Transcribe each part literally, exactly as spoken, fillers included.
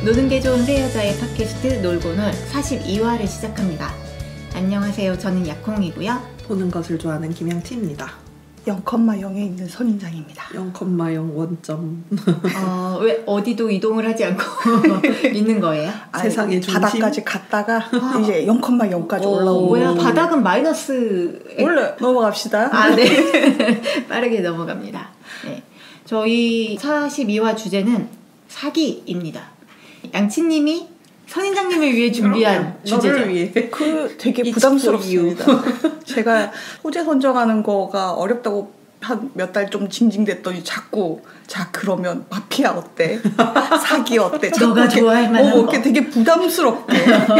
노는 게 좋은 새 여자의 팟캐스트 놀고놀 사십이 화를 시작합니다. 안녕하세요. 저는 약콩이고요. 보는 것을 좋아하는 김양치입니다. 영 컴마 영에 있는 선인장입니다. 영 컴마 영 원점. 어, 왜 어디도 이동을 하지 않고 있는 거예요? 아니, 세상의 중심? 바닥까지 갔다가 아. 이제 영 컴마 영까지 올라오고. 뭐야, 바닥은 마이너스. 원래 넘어갑시다. 아, 네. 빠르게 넘어갑니다. 네. 저희 사십이 화 주제는 사기입니다. 양치님이 선인장님을 위해 준비한 주제죠. 너를 위해. 그 되게 부담스럽습니다. 제가 소재 선정하는 거가 어렵다고 한 몇 달 좀 징징댔더니 자꾸 자 그러면 마피아 어때? 사기 어때? 너가 좋아할 만한 어, 거. 이렇게 되게 부담스럽게.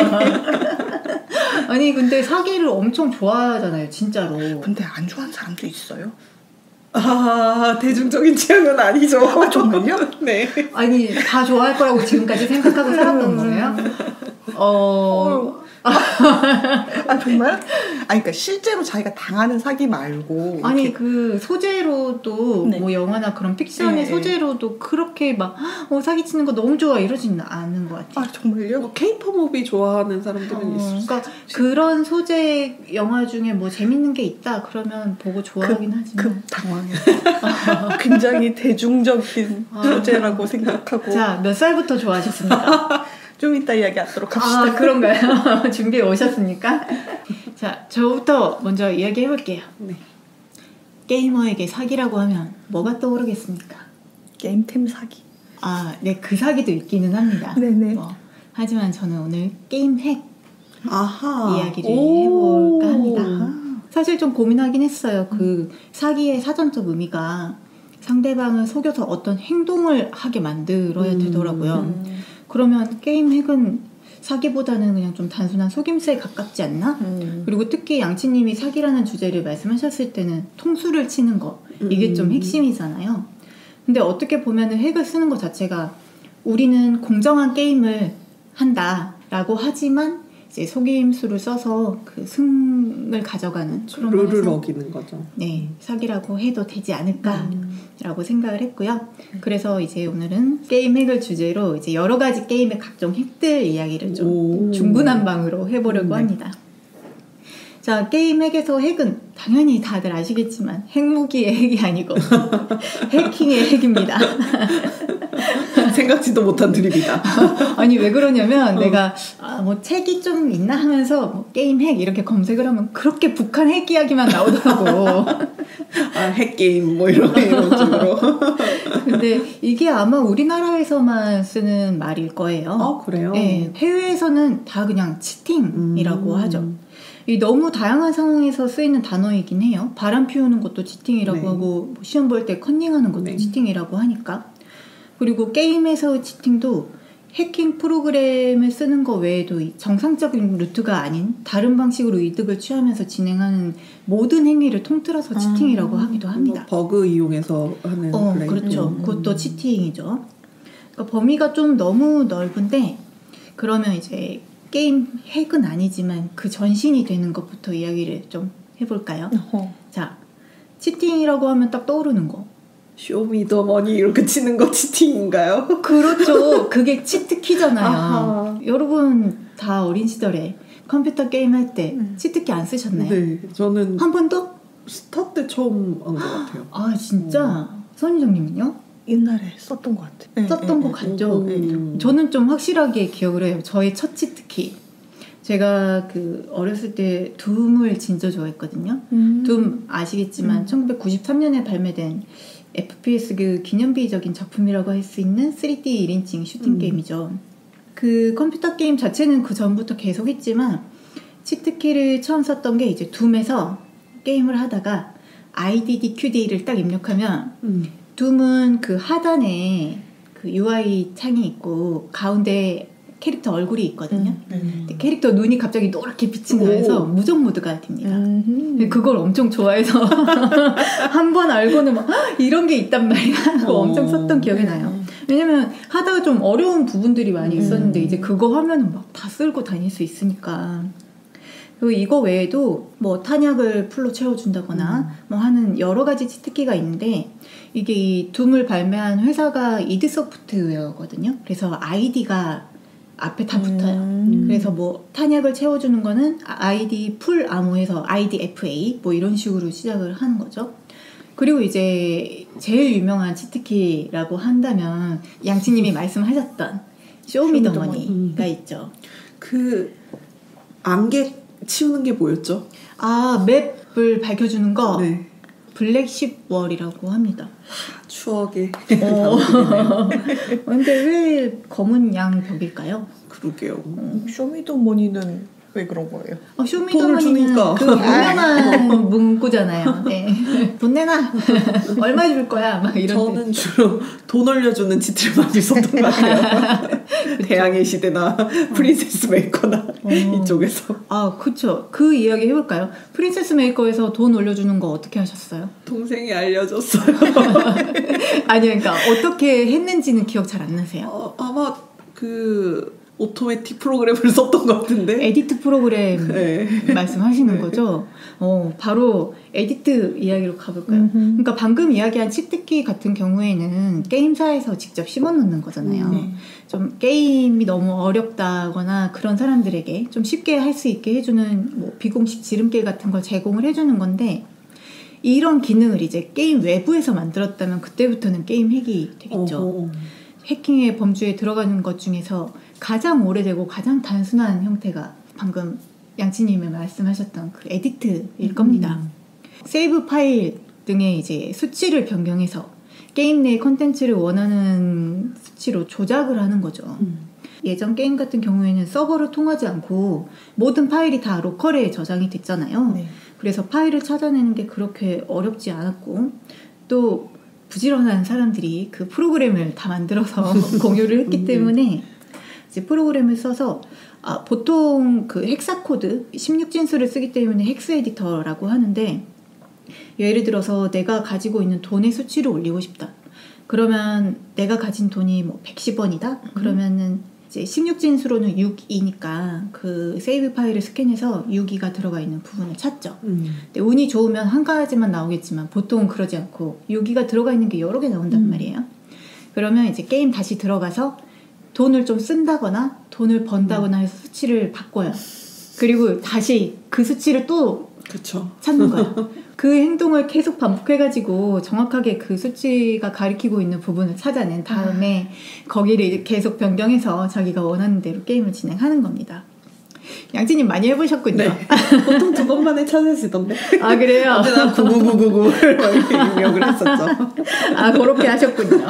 아니 근데 사기를 엄청 좋아하잖아요, 진짜로. 근데 안 좋아하는 사람도 있어요? 아, 대중적인 취향은 아니죠. 아, 정말요? 네. 아니 다 좋아할 거라고 지금까지 생각하고 살았던 거예요? 어... 아 정말? 아니 그러니까 실제로 자기가 당하는 사기 말고 아니 이렇게. 그 소재로도 네. 뭐 영화나 그런 픽션의 네. 소재로도 그렇게 막 어, 사기치는 거 너무 좋아 이러지는 않는 것 같아요. 아 정말요? 뭐 케이팝 무비 좋아하는 사람들은 어, 있을 수 그러니까 그런 소재 영화 중에 뭐 재밌는 게 있다 그러면 보고 좋아하긴 급, 하지만 급 당황했어요. 굉장히 대중적인 아. 소재라고 생각하고. 자, 몇 살부터 좋아하셨습니까? 좀 이따 이야기하도록 합시다. 아, 그런가요? 준비해 오셨습니까? 자, 저부터 먼저 이야기해 볼게요. 네. 게이머에게 사기라고 하면 뭐가 떠오르겠습니까? 게임템 사기. 아, 네, 그 사기도 있기는 합니다. 네네. 뭐, 하지만 저는 오늘 게임 핵 아하. 이야기를 오. 해볼까 합니다. 아. 사실 좀 고민하긴 했어요. 그 사기의 사전적 의미가 상대방을 속여서 어떤 행동을 하게 만들어야 되더라고요. 음. 그러면 게임 핵은 사기보다는 그냥 좀 단순한 속임수에 가깝지 않나? 음. 그리고 특히 양치님이 사기라는 주제를 말씀하셨을 때는 통수를 치는 거 이게 음. 좀 핵심이잖아요. 근데 어떻게 보면은 핵을 쓰는 것 자체가 우리는 공정한 게임을 한다라고 하지만 이제 속임수를 써서 그 승을 가져가는 그런 룰을 면에서 어기는 거죠. 네, 사기라고 해도 되지 않을까라고 음. 생각을 했고요. 그래서 이제 오늘은 게임 핵을 주제로 이제 여러 가지 게임의 각종 핵들 이야기를 좀 오. 중구난방으로 해보려고 네. 합니다. 자, 게임 핵에서 핵은 당연히 다들 아시겠지만 핵무기의 핵이 아니고 해킹의 핵입니다. 생각지도 못한 드립이다. 아니 왜 그러냐면 어. 내가 아, 뭐 책이 좀 있나 하면서 뭐 게임 핵 이렇게 검색을 하면 그렇게 북한 핵 이야기만 나오더라고. 아, 핵게임 뭐 이런 이런 식으로. 근데 이게 아마 우리나라에서만 쓰는 말일 거예요. 아, 그래요? 네, 해외에서는 다 그냥 치팅이라고 음. 하죠. 이 너무 다양한 상황에서 쓰이는 단어이긴 해요. 바람 피우는 것도 치팅이라고 네. 하고 시험 볼 때 컨닝하는 것도 네. 치팅이라고 하니까. 그리고 게임에서 치팅도 해킹 프로그램을 쓰는 거 외에도 이 정상적인 루트가 아닌 다른 방식으로 이득을 취하면서 진행하는 모든 행위를 통틀어서 치팅이라고 하기도 합니다. 뭐 버그 이용해서 하는 어, 플레이. 그렇죠. 음. 그것도 치팅이죠. 그러니까 범위가 좀 너무 넓은데 그러면 이제 게임 핵은 아니지만 그 전신이 되는 것부터 이야기를 좀 해볼까요? 어허. 자, 치팅이라고 하면 딱 떠오르는 거. 쇼미더머니 이렇게 치는 거 치팅인가요? 그렇죠. 그게 치트키잖아요. 아하. 여러분 다 어린 시절에 컴퓨터 게임 할 때 음. 치트키 안 쓰셨나요? 네, 저는 한 번도? 스타 때 처음 한 것 같아요. 아 진짜? 선희정님은요? 옛날에 썼던 것 같아. 네, 썼던 네, 거 네. 같죠? 음. 저는 좀 확실하게 기억을 해요. 저의 첫 치트키. 제가 그 어렸을 때 둠을 진짜 좋아했거든요. 음. 둠 아시겠지만 음. 천구백구십삼 년에 발매된 에프피에스 그 기념비적인 작품이라고 할 수 있는 쓰리디 일 인칭 슈팅 음. 게임이죠. 그 컴퓨터 게임 자체는 그 전부터 계속 했지만 치트키를 처음 썼던 게 이제 둠에서 게임을 하다가 아이디디큐디를 딱 입력하면 음. 둠은 그 하단에 그 유아이 창이 있고 가운데 캐릭터 얼굴이 있거든요. 음. 네. 근데 캐릭터 눈이 갑자기 노랗게 빛이 나면서 무적 모드가 됩니다. 음. 근데 그걸 엄청 좋아해서 한 번 알고는 막 이런 게 있단 말이야 하고 어. 엄청 썼던 기억이 나요. 왜냐면 하다가 좀 어려운 부분들이 많이 있었는데 음. 이제 그거 하면은 막 다 쓸고 다닐 수 있으니까. 그리고 이거 외에도 뭐 탄약을 풀로 채워준다거나 음. 뭐 하는 여러 가지 치트키가 있는데 이게 이 둠을 발매한 회사가 이드 소프트웨어거든요. 그래서 아이디가 앞에 다 붙어요. 음. 그래서 뭐 탄약을 채워주는 거는 아이디 풀 암호에서 아이디 에프에이 뭐 이런 식으로 시작을 하는 거죠. 그리고 이제 제일 유명한 치트키라고 한다면 양치님이 말씀하셨던 쇼미더머니가 있죠. 그 안개 치우는 게 뭐였죠? 아, 맵을 밝혀주는 거 네. 블랙십 월이라고 합니다. 추억의 어. 근데 왜 검은 양 벽일까요? 그러게요. 음, 쇼미더머니는 왜 그런 거예요? 어, 돈을 쇼미더머니는 주니까. 그 유명한 문구잖아요. 네. 돈 내놔. 얼마 줄 거야? 막 이런. 저는 주로 돈 올려주는 지트를 많이 썼던 것 같아요. 대항해 시대나 프린세스 메이커나 어. 이쪽에서. 아, 그쵸. 그 이야기 해볼까요? 프린세스 메이커에서 돈 올려주는 거 어떻게 하셨어요? 동생이 알려줬어요. 아니요, 그러니까 어떻게 했는지는 기억 잘 안 나세요? 어, 아마 그 오토매틱 프로그램을 썼던 것 같은데. 에디트 프로그램 네. 말씀하시는 네. 거죠? 어, 바로 에디트 이야기로 가볼까요? 음흠. 그러니까 방금 이야기한 치트키 같은 경우에는 게임사에서 직접 심어놓는 거잖아요. 네. 좀 게임이 너무 어렵다거나 그런 사람들에게 좀 쉽게 할 수 있게 해주는 뭐 비공식 지름길 같은 걸 제공을 해주는 건데 이런 기능을 이제 게임 외부에서 만들었다면 그때부터는 게임 핵이 되겠죠. 어허. 해킹의 범주에 들어가는 것 중에서 가장 오래되고 가장 단순한 형태가 방금 양치님이 말씀하셨던 그 에디트일 겁니다. 음. 세이브 파일 등의 이제 수치를 변경해서 게임 내 컨텐츠를 원하는 수치로 조작을 하는 거죠. 음. 예전 게임 같은 경우에는 서버를 통하지 않고 모든 파일이 다 로컬에 저장이 됐잖아요. 네. 그래서 파일을 찾아내는 게 그렇게 어렵지 않았고 또 부지런한 사람들이 그 프로그램을 다 만들어서 공유를 했기 때문에 이제 프로그램을 써서 아, 보통 그 헥사 코드 십육 진수를 쓰기 때문에 헥스 에디터라고 하는데 예를 들어서 내가 가지고 있는 돈의 수치를 올리고 싶다. 그러면 내가 가진 돈이 뭐 백십 원이다. 그러면은 이제 십육 진수로는 육이니까 그 세이브 파일을 스캔해서 육이가 들어가 있는 부분을 찾죠. 음. 근데 운이 좋으면 한 가지만 나오겠지만 보통은 그러지 않고 육이가 들어가 있는 게 여러 개 나온단 음. 말이에요. 그러면 이제 게임 다시 들어가서 돈을 좀 쓴다거나 돈을 번다거나 해서 수치를 바꿔요. 그리고 다시 그 수치를 또 그쵸. 찾는 거야. 그 행동을 계속 반복해가지고 정확하게 그 수치가 가리키고 있는 부분을 찾아낸 다음에 거기를 이제 계속 변경해서 자기가 원하는 대로 게임을 진행하는 겁니다. 양진님 많이 해보셨군요. 네. 보통 두 번만에 찾으시던데. 아, 그래요? 언제나 구구구구구를 이렇게 입력을 했었죠. 아, 그렇게 하셨군요.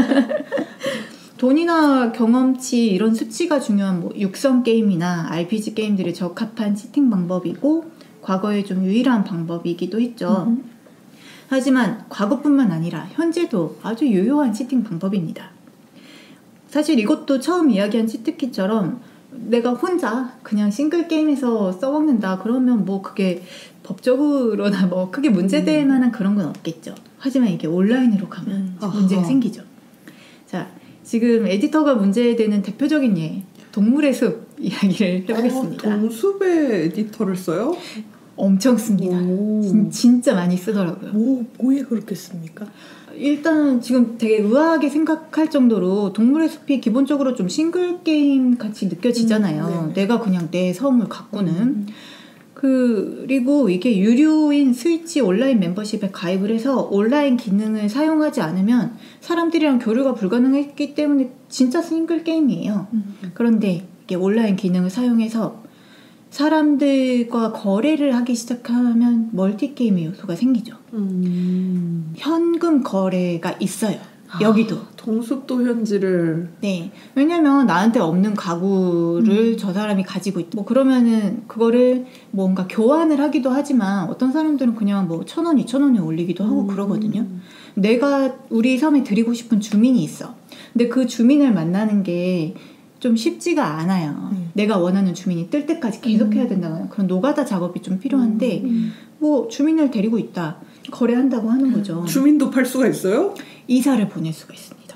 돈이나 경험치 이런 수치가 중요한 뭐 육성 게임이나 알피지 게임들에 적합한 치팅 방법이고 과거에 좀 유일한 방법이기도 했죠. 음. 하지만 과거뿐만 아니라 현재도 아주 유효한 치팅 방법입니다. 사실 이것도 처음 이야기한 치트키처럼 내가 혼자 그냥 싱글 게임에서 써먹는다 그러면 뭐 그게 법적으로나 뭐 크게 문제될 만한 그런 건 없겠죠. 하지만 이게 온라인으로 가면 음. 문제가 아하. 생기죠. 자, 지금 에디터가 문제되는 대표적인 예 동물의 숲 이야기를 해보겠습니다. 어, 동숲의 에디터를 써요? 엄청 씁니다. 오. 진, 진짜 많이 쓰더라고요. 뭐, 뭐에 그렇게 씁니까? 일단 지금 되게 의아하게 생각할 정도로 동물의 숲이 기본적으로 좀 싱글 게임 같이 느껴지잖아요. 음, 네네. 내가 그냥 내 섬을 가꾸는. 음. 그리고 이게 유료인 스위치 온라인 멤버십에 가입을 해서 온라인 기능을 사용하지 않으면 사람들이랑 교류가 불가능했기 때문에 진짜 싱글 게임이에요. 음. 그런데 이게 온라인 기능을 사용해서 사람들과 거래를 하기 시작하면 멀티게임의 요소가 생기죠. 음. 현금 거래가 있어요. 여기도. 아, 동숲도 현지를. 네. 왜냐면 나한테 없는 가구를 음. 저 사람이 가지고 있다. 뭐 그러면은 그거를 뭔가 교환을 하기도 하지만 어떤 사람들은 그냥 뭐 천 원, 이천 원에 올리기도 하고 음. 그러거든요. 내가 우리 섬에 드리고 싶은 주민이 있어. 근데 그 주민을 만나는 게 좀 쉽지가 않아요. 음. 내가 원하는 주민이 뜰 때까지 계속 음. 해야 된다거나 그런 노가다 작업이 좀 필요한데 음. 뭐 주민을 데리고 있다. 거래한다고 하는 거죠. 주민도 팔 수가 있어요? 이사를 보낼 수가 있습니다.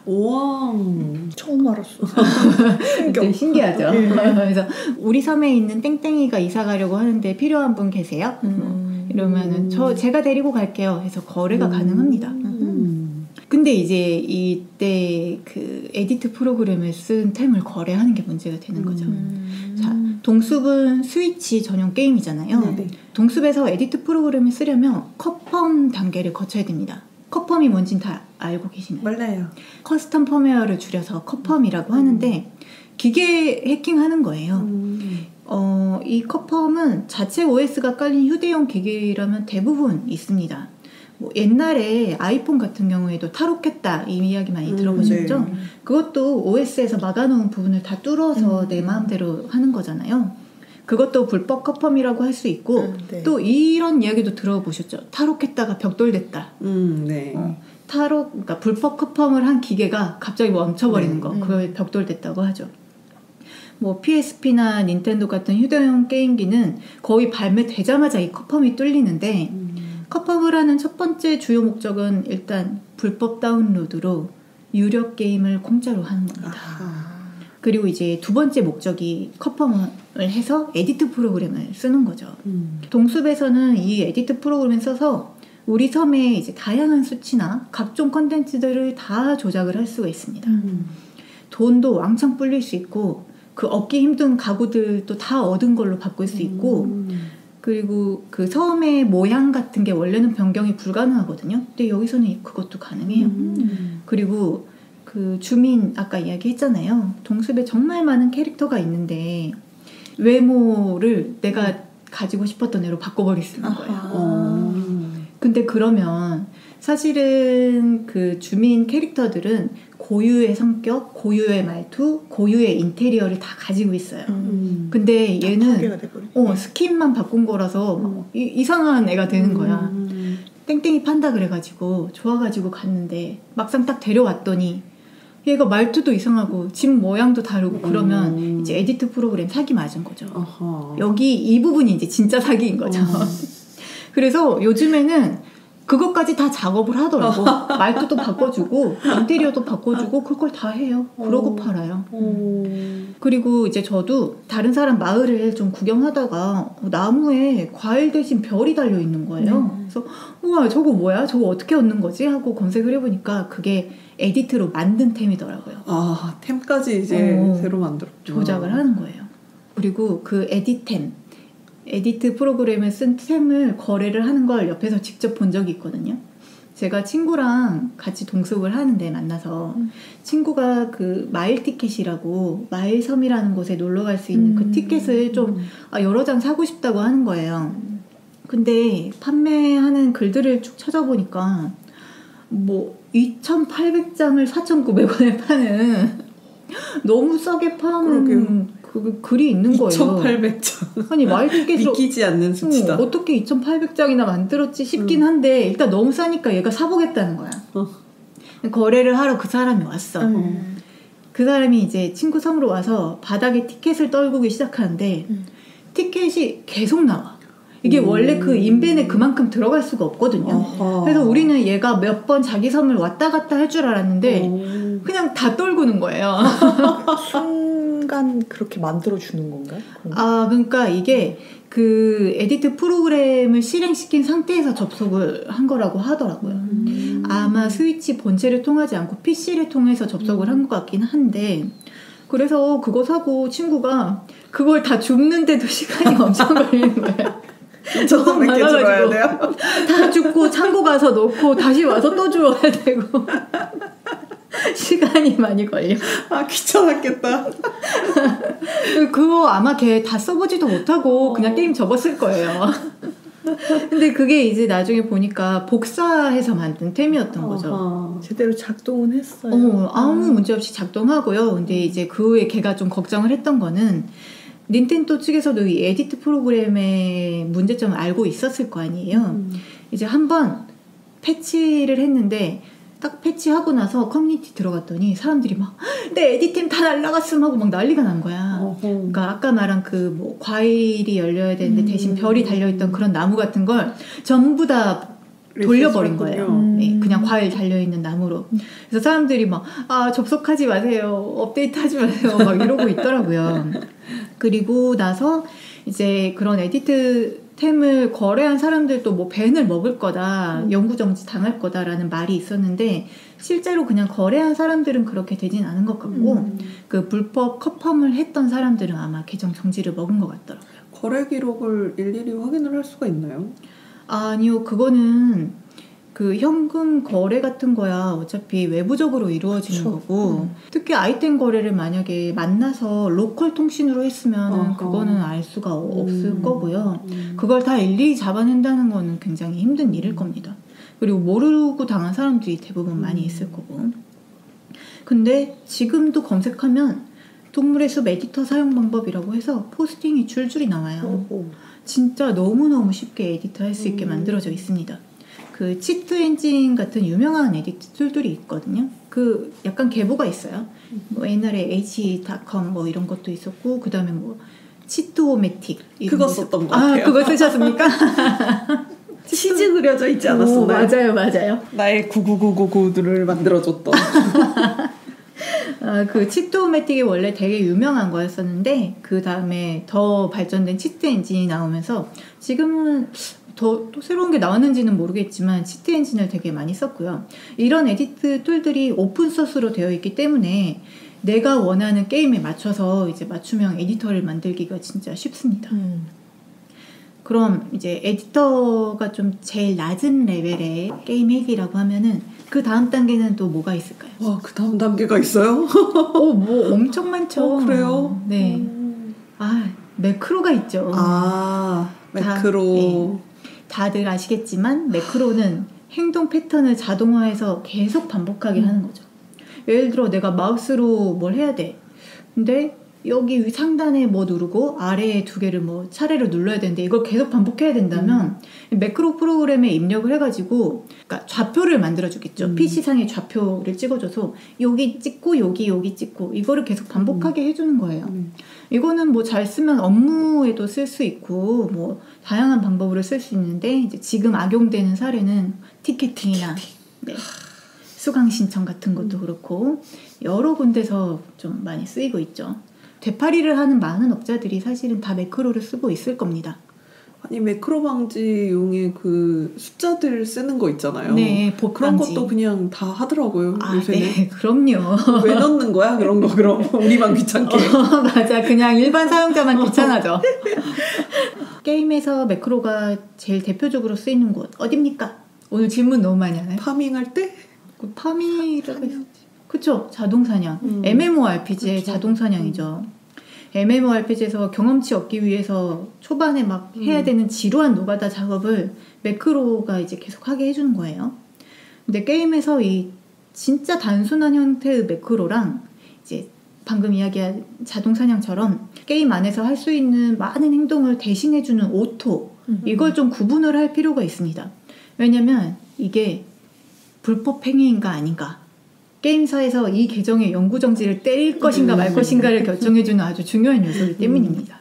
우와. 처음 알았어. 되게 신기하죠. 네. 그래서 우리 섬에 있는 땡땡이가 이사 가려고 하는데 필요한 분 계세요? 음. 뭐 이러면은 저 제가 데리고 갈게요. 해서 거래가 음. 가능합니다. 음. 근데 이제 이때 그 에디트 프로그램을 쓴 템을 거래하는 게 문제가 되는 거죠. 음. 자, 동숲은 스위치 전용 게임이잖아요. 네네. 동숲에서 에디트 프로그램을 쓰려면 컵펌 단계를 거쳐야 됩니다. 컵펌이 뭔진 다 알고 계시나요? 몰라요. 커스텀 펌웨어를 줄여서 컵펌이라고 하는데 기계 해킹하는 거예요. 음. 어, 이 컵펌은 자체 오에스가 깔린 휴대용 기기라면 대부분 있습니다. 뭐 옛날에 아이폰 같은 경우에도 탈옥했다 이 이야기 많이 들어보셨죠? 음, 네. 그것도 오에스에서 막아놓은 부분을 다 뚫어서 음. 내 마음대로 하는 거잖아요. 그것도 불법 컵펌이라고 할 수 있고 음, 네. 또 이런 이야기도 들어보셨죠? 탈옥했다가 벽돌됐다. 음, 네. 어, 탈옥, 그러니까 불법 컵펌을 한 기계가 갑자기 멈춰버리는 네. 거, 음. 그걸 벽돌됐다고 하죠. 뭐 피에스피나 닌텐도 같은 휴대용 게임기는 거의 발매되자마자 이 컵펌이 뚫리는데 음. 컵펌을 하는 첫 번째 주요 목적은 일단 불법 다운로드로 유료 게임을 공짜로 하는 겁니다. 아하. 그리고 이제 두 번째 목적이 컵펌을 해서 에디트 프로그램을 쓰는 거죠. 음. 동숲에서는 이 에디트 프로그램을 써서 우리 섬의 이제 다양한 수치나 각종 컨텐츠들을 다 조작을 할 수가 있습니다. 음. 돈도 왕창 불릴 수 있고 그 얻기 힘든 가구들도 다 얻은 걸로 바꿀 수 있고 음. 그리고 그 섬의 모양 같은 게 원래는 변경이 불가능하거든요. 근데 여기서는 그것도 가능해요. 음. 그리고 그 주민 아까 이야기했잖아요. 동숲에 정말 많은 캐릭터가 있는데 외모를 내가 가지고 싶었던 애로 바꿔버릴 수 있는 거예요. 아하. 어. 근데 그러면 사실은 그 주민 캐릭터들은 고유의 성격, 고유의 말투, 고유의 인테리어를 다 가지고 있어요. 음. 근데 얘는 파괴가 돼버리네. 어, 스킨만 바꾼 거라서 음. 이, 이상한 애가 되는 거야. 음. 땡땡이 판다 그래가지고 좋아가지고 갔는데 막상 딱 데려왔더니 얘가 말투도 이상하고 집 모양도 다르고 그러면 음. 이제 에디트 프로그램 사기 맞은 거죠. 아하. 여기 이 부분이 이제 진짜 사기인 거죠. 어. 그래서 요즘에는 그것까지 다 작업을 하더라고. 말투도 바꿔주고 인테리어도 바꿔주고 그걸 다 해요. 그러고 어. 팔아요. 오. 그리고 이제 저도 다른 사람 마을을 좀 구경하다가 나무에 과일 대신 별이 달려 있는 거예요. 음. 그래서 우와 저거 뭐야? 저거 어떻게 얻는 거지? 하고 검색을 해보니까 그게 에디트로 만든 템이더라고요. 아, 템까지 이제 어. 새로 만들었구나. 조작을 하는 거예요. 그리고 그 에디템, 에디트 프로그램을 쓴 템을 거래를 하는 걸 옆에서 직접 본 적이 있거든요. 제가 친구랑 같이 동숲을 하는데 만나서 음. 친구가 그 마일 티켓이라고 마일섬이라는 곳에 놀러 갈 수 있는 그 음. 티켓을 좀 아, 여러 장 사고 싶다고 하는 거예요. 근데 판매하는 글들을 쭉 찾아보니까 뭐 이천팔백 장을 사천구백 원에 파는 너무 싸게 파는 그러게요. 그 글이 있는 거예요. 이천팔백 장. 아니 마일 티켓으로 믿기지 않는 수치다. 어, 어떻게 이천팔백 장이나 만들었지 싶긴 한데 일단 너무 싸니까 얘가 사보겠다는 거야. 어. 거래를 하러 그 사람이 왔어. 음. 그 사람이 이제 친구 섬으로 와서 바닥에 티켓을 떨구기 시작하는데 음. 티켓이 계속 나와. 이게 음. 원래 그 인벤에 그만큼 들어갈 수가 없거든요. 어허. 그래서 우리는 얘가 몇 번 자기 섬을 왔다 갔다 할 줄 알았는데 오. 그냥 다 떨구는 거예요. 순간 그렇게 만들어 주는 건가요? 그럼? 아, 그러니까 이게 그 에디트 프로그램을 실행시킨 상태에서 접속을 한 거라고 하더라고요. 음. 아마 스위치 본체를 통하지 않고 피씨를 통해서 접속을 한 것 같긴 한데 그래서 그거 사고 친구가 그걸 다 줍는데도 시간이 엄청 걸리는 거예요. 저도 몇 개 많아가지고. 줘야 돼요. 다 줍고 창고 가서 놓고 다시 와서 또 주워야 되고 시간이 많이 걸려. 아, 귀찮았겠다. 그거 아마 걔 다 써보지도 못하고 그냥 게임 접었을 거예요. 근데 그게 이제 나중에 보니까 복사해서 만든 템이었던 거죠. 어허. 제대로 작동은 했어요. 어, 아무 문제 없이 작동하고요. 근데 이제 그 후에 걔가 좀 걱정을 했던 거는 닌텐도 측에서도 이 에디트 프로그램의 문제점을 알고 있었을 거 아니에요. 음. 이제 한번 패치를 했는데 딱 패치하고 나서 커뮤니티 들어갔더니 사람들이 막 내 에디템 다 날라갔음 하고 막 난리가 난 거야. 어허. 그러니까 아까 말한 그 뭐 과일이 열려야 되는데 음. 대신 별이 달려있던 그런 나무 같은 걸 전부 다 돌려버린 거예요. 음. 네, 그냥 과일 달려있는 나무로. 그래서 사람들이 막 아 접속하지 마세요, 업데이트하지 마세요 막 이러고 있더라고요. 그리고 나서 이제 그런 에디트템을 거래한 사람들도 뭐 벤을 먹을 거다, 음. 영구정지 당할 거다라는 말이 있었는데 실제로 그냥 거래한 사람들은 그렇게 되진 않은 것 같고 음. 그 불법 커펌을 했던 사람들은 아마 계정 정지를 먹은 것 같더라고요. 거래 기록을 일일이 확인을 할 수가 있나요? 아니요, 그거는 그 현금 거래 같은 거야 어차피 외부적으로 이루어지는 그쵸. 거고 음. 특히 아이템 거래를 만약에 만나서 로컬 통신으로 했으면 어허. 그거는 알 수가 없을 음. 거고요. 음. 그걸 다 일일이 잡아낸다는 거는 굉장히 힘든 일일 겁니다. 그리고 모르고 당한 사람들이 대부분 많이 있을 거고. 근데 지금도 검색하면 동물의 숲 에디터 사용 방법이라고 해서 포스팅이 줄줄이 나와요. 오, 오. 진짜 너무너무 쉽게 에디트 할 수 있게 음. 만들어져 있습니다. 그 치트 엔진 같은 유명한 에디트 툴들이 있거든요. 그 약간 계보가 있어요. 뭐 옛날에 에이치 닷컴 뭐 이런 것도 있었고 그 다음에 뭐 치트오매틱 그거 썼던 것 아, 같아요. 그거 쓰셨습니까? 치즈 그려져 있지 오, 않았었나요? 맞아요, 맞아요. 나의 구구구구구를 만들어줬던. 아, 그 치트오매틱이 원래 되게 유명한 거였었는데 그 다음에 더 발전된 치트 엔진이 나오면서 지금은 더 또 새로운 게 나왔는지는 모르겠지만 치트 엔진을 되게 많이 썼고요. 이런 에디트 툴들이 오픈 소스로 되어 있기 때문에 내가 원하는 게임에 맞춰서 이제 맞춤형 에디터를 만들기가 진짜 쉽습니다. 음. 그럼 이제 에디터가 좀 제일 낮은 레벨의 게임 핵이라고 하면은 그 다음 단계는 또 뭐가 있을까요? 와, 그 다음 단계가 있어요? 오, 뭐 엄청 많죠. 어, 그래요? 네. 음. 아, 매크로가 있죠. 아, 매크로. 다, 네. 다들 아시겠지만 매크로는 행동 패턴을 자동화해서 계속 반복하게 음. 하는 거죠. 예를 들어 내가 마우스로 뭘 해야 돼. 근데 여기 상단에 뭐 누르고 아래에 두 개를 뭐 차례로 눌러야 되는데 이걸 계속 반복해야 된다면 음. 매크로 프로그램에 입력을 해가지고 그러니까 좌표를 만들어주겠죠. 음. 피시상에 좌표를 찍어줘서 여기 찍고 여기 여기 찍고 이거를 계속 반복하게 음. 해주는 거예요. 음. 이거는 뭐 잘 쓰면 업무에도 쓸 수 있고 뭐 다양한 방법으로 쓸 수 있는데 이제 지금 악용되는 사례는 티켓팅이나 네, 수강 신청 같은 것도 그렇고 여러 군데서 좀 많이 쓰이고 있죠. 되팔이를 하는 많은 업자들이 사실은 다 매크로를 쓰고 있을 겁니다. 아니 매크로 방지용의 그 숫자들 쓰는 거 있잖아요. 네, 봇 그런 방지. 것도 그냥 다 하더라고요. 아, 요새는. 네, 그럼요. 왜 넣는 거야? 그런 거 그럼 우리만 귀찮게. 어, 맞아, 그냥 일반 사용자만 귀찮아져. 게임에서 매크로가 제일 대표적으로 쓰이는 곳 어딥니까? 오늘 질문 너무 많이 하나요? 파밍할 때? 그 파밍이라고 했 그쵸, 자동사냥. 음. 엠엠오알피지의 그쵸. 자동사냥이죠. 음. 엠엠오알피지에서 경험치 얻기 위해서 초반에 막 음. 해야 되는 지루한 노가다 작업을 매크로가 이제 계속 하게 해주는 거예요. 근데 게임에서 이 진짜 단순한 형태의 매크로랑 이제 방금 이야기한 자동사냥처럼 게임 안에서 할 수 있는 많은 행동을 대신해주는 오토, 음. 이걸 좀 구분을 할 필요가 있습니다. 왜냐면 이게 불법 행위인가 아닌가, 게임사에서 이 계정의 영구정지를 때릴 것인가 말 것인가를 결정해주는 아주 중요한 요소이기 때문입니다.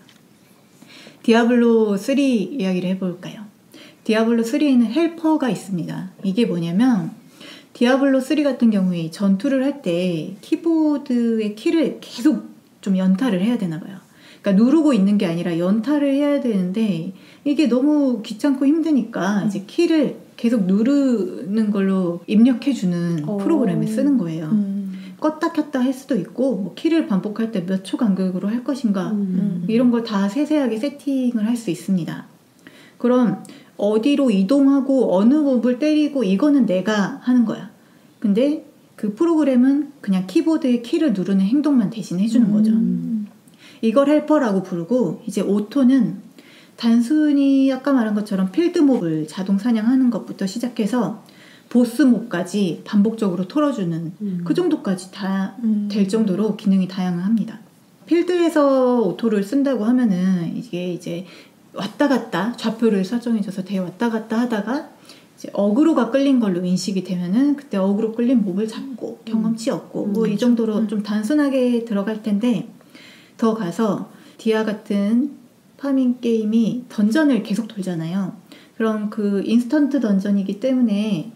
디아블로 쓰리 이야기를 해볼까요? 디아블로 쓰리에는 헬퍼가 있습니다. 이게 뭐냐면 디아블로 쓰리 같은 경우에 전투를 할 때 키보드의 키를 계속 좀 연타를 해야 되나 봐요. 그러니까 누르고 있는 게 아니라 연타를 해야 되는데 이게 너무 귀찮고 힘드니까 이제 키를 계속 누르는 걸로 입력해주는 어. 프로그램을 쓰는 거예요. 음. 껐다 켰다 할 수도 있고 뭐 키를 반복할 때 몇 초 간격으로 할 것인가 음. 이런 걸 다 세세하게 세팅을 할 수 있습니다. 그럼 어디로 이동하고 어느 몹을 때리고 이거는 내가 하는 거야. 근데 그 프로그램은 그냥 키보드에 키를 누르는 행동만 대신 해주는 거죠. 음. 이걸 헬퍼라고 부르고 이제 오토는 단순히 아까 말한 것처럼 필드몹을 자동 사냥하는 것부터 시작해서 보스몹까지 반복적으로 털어주는 음. 그 정도까지 다 음. 될 정도로 기능이 다양합니다. 필드에서 오토를 쓴다고 하면은 이게 이제 왔다 갔다 좌표를 설정해줘서 대 왔다 갔다 하다가 이제 어그로가 끌린 걸로 인식이 되면은 그때 어그로 끌린 몹을 잡고 경험치 얻고 뭐 이 정도로 음. 좀 단순하게 들어갈 텐데 더 가서 디아 같은 파밍 게임이 던전을 계속 돌잖아요. 그럼 그 인스턴트 던전이기 때문에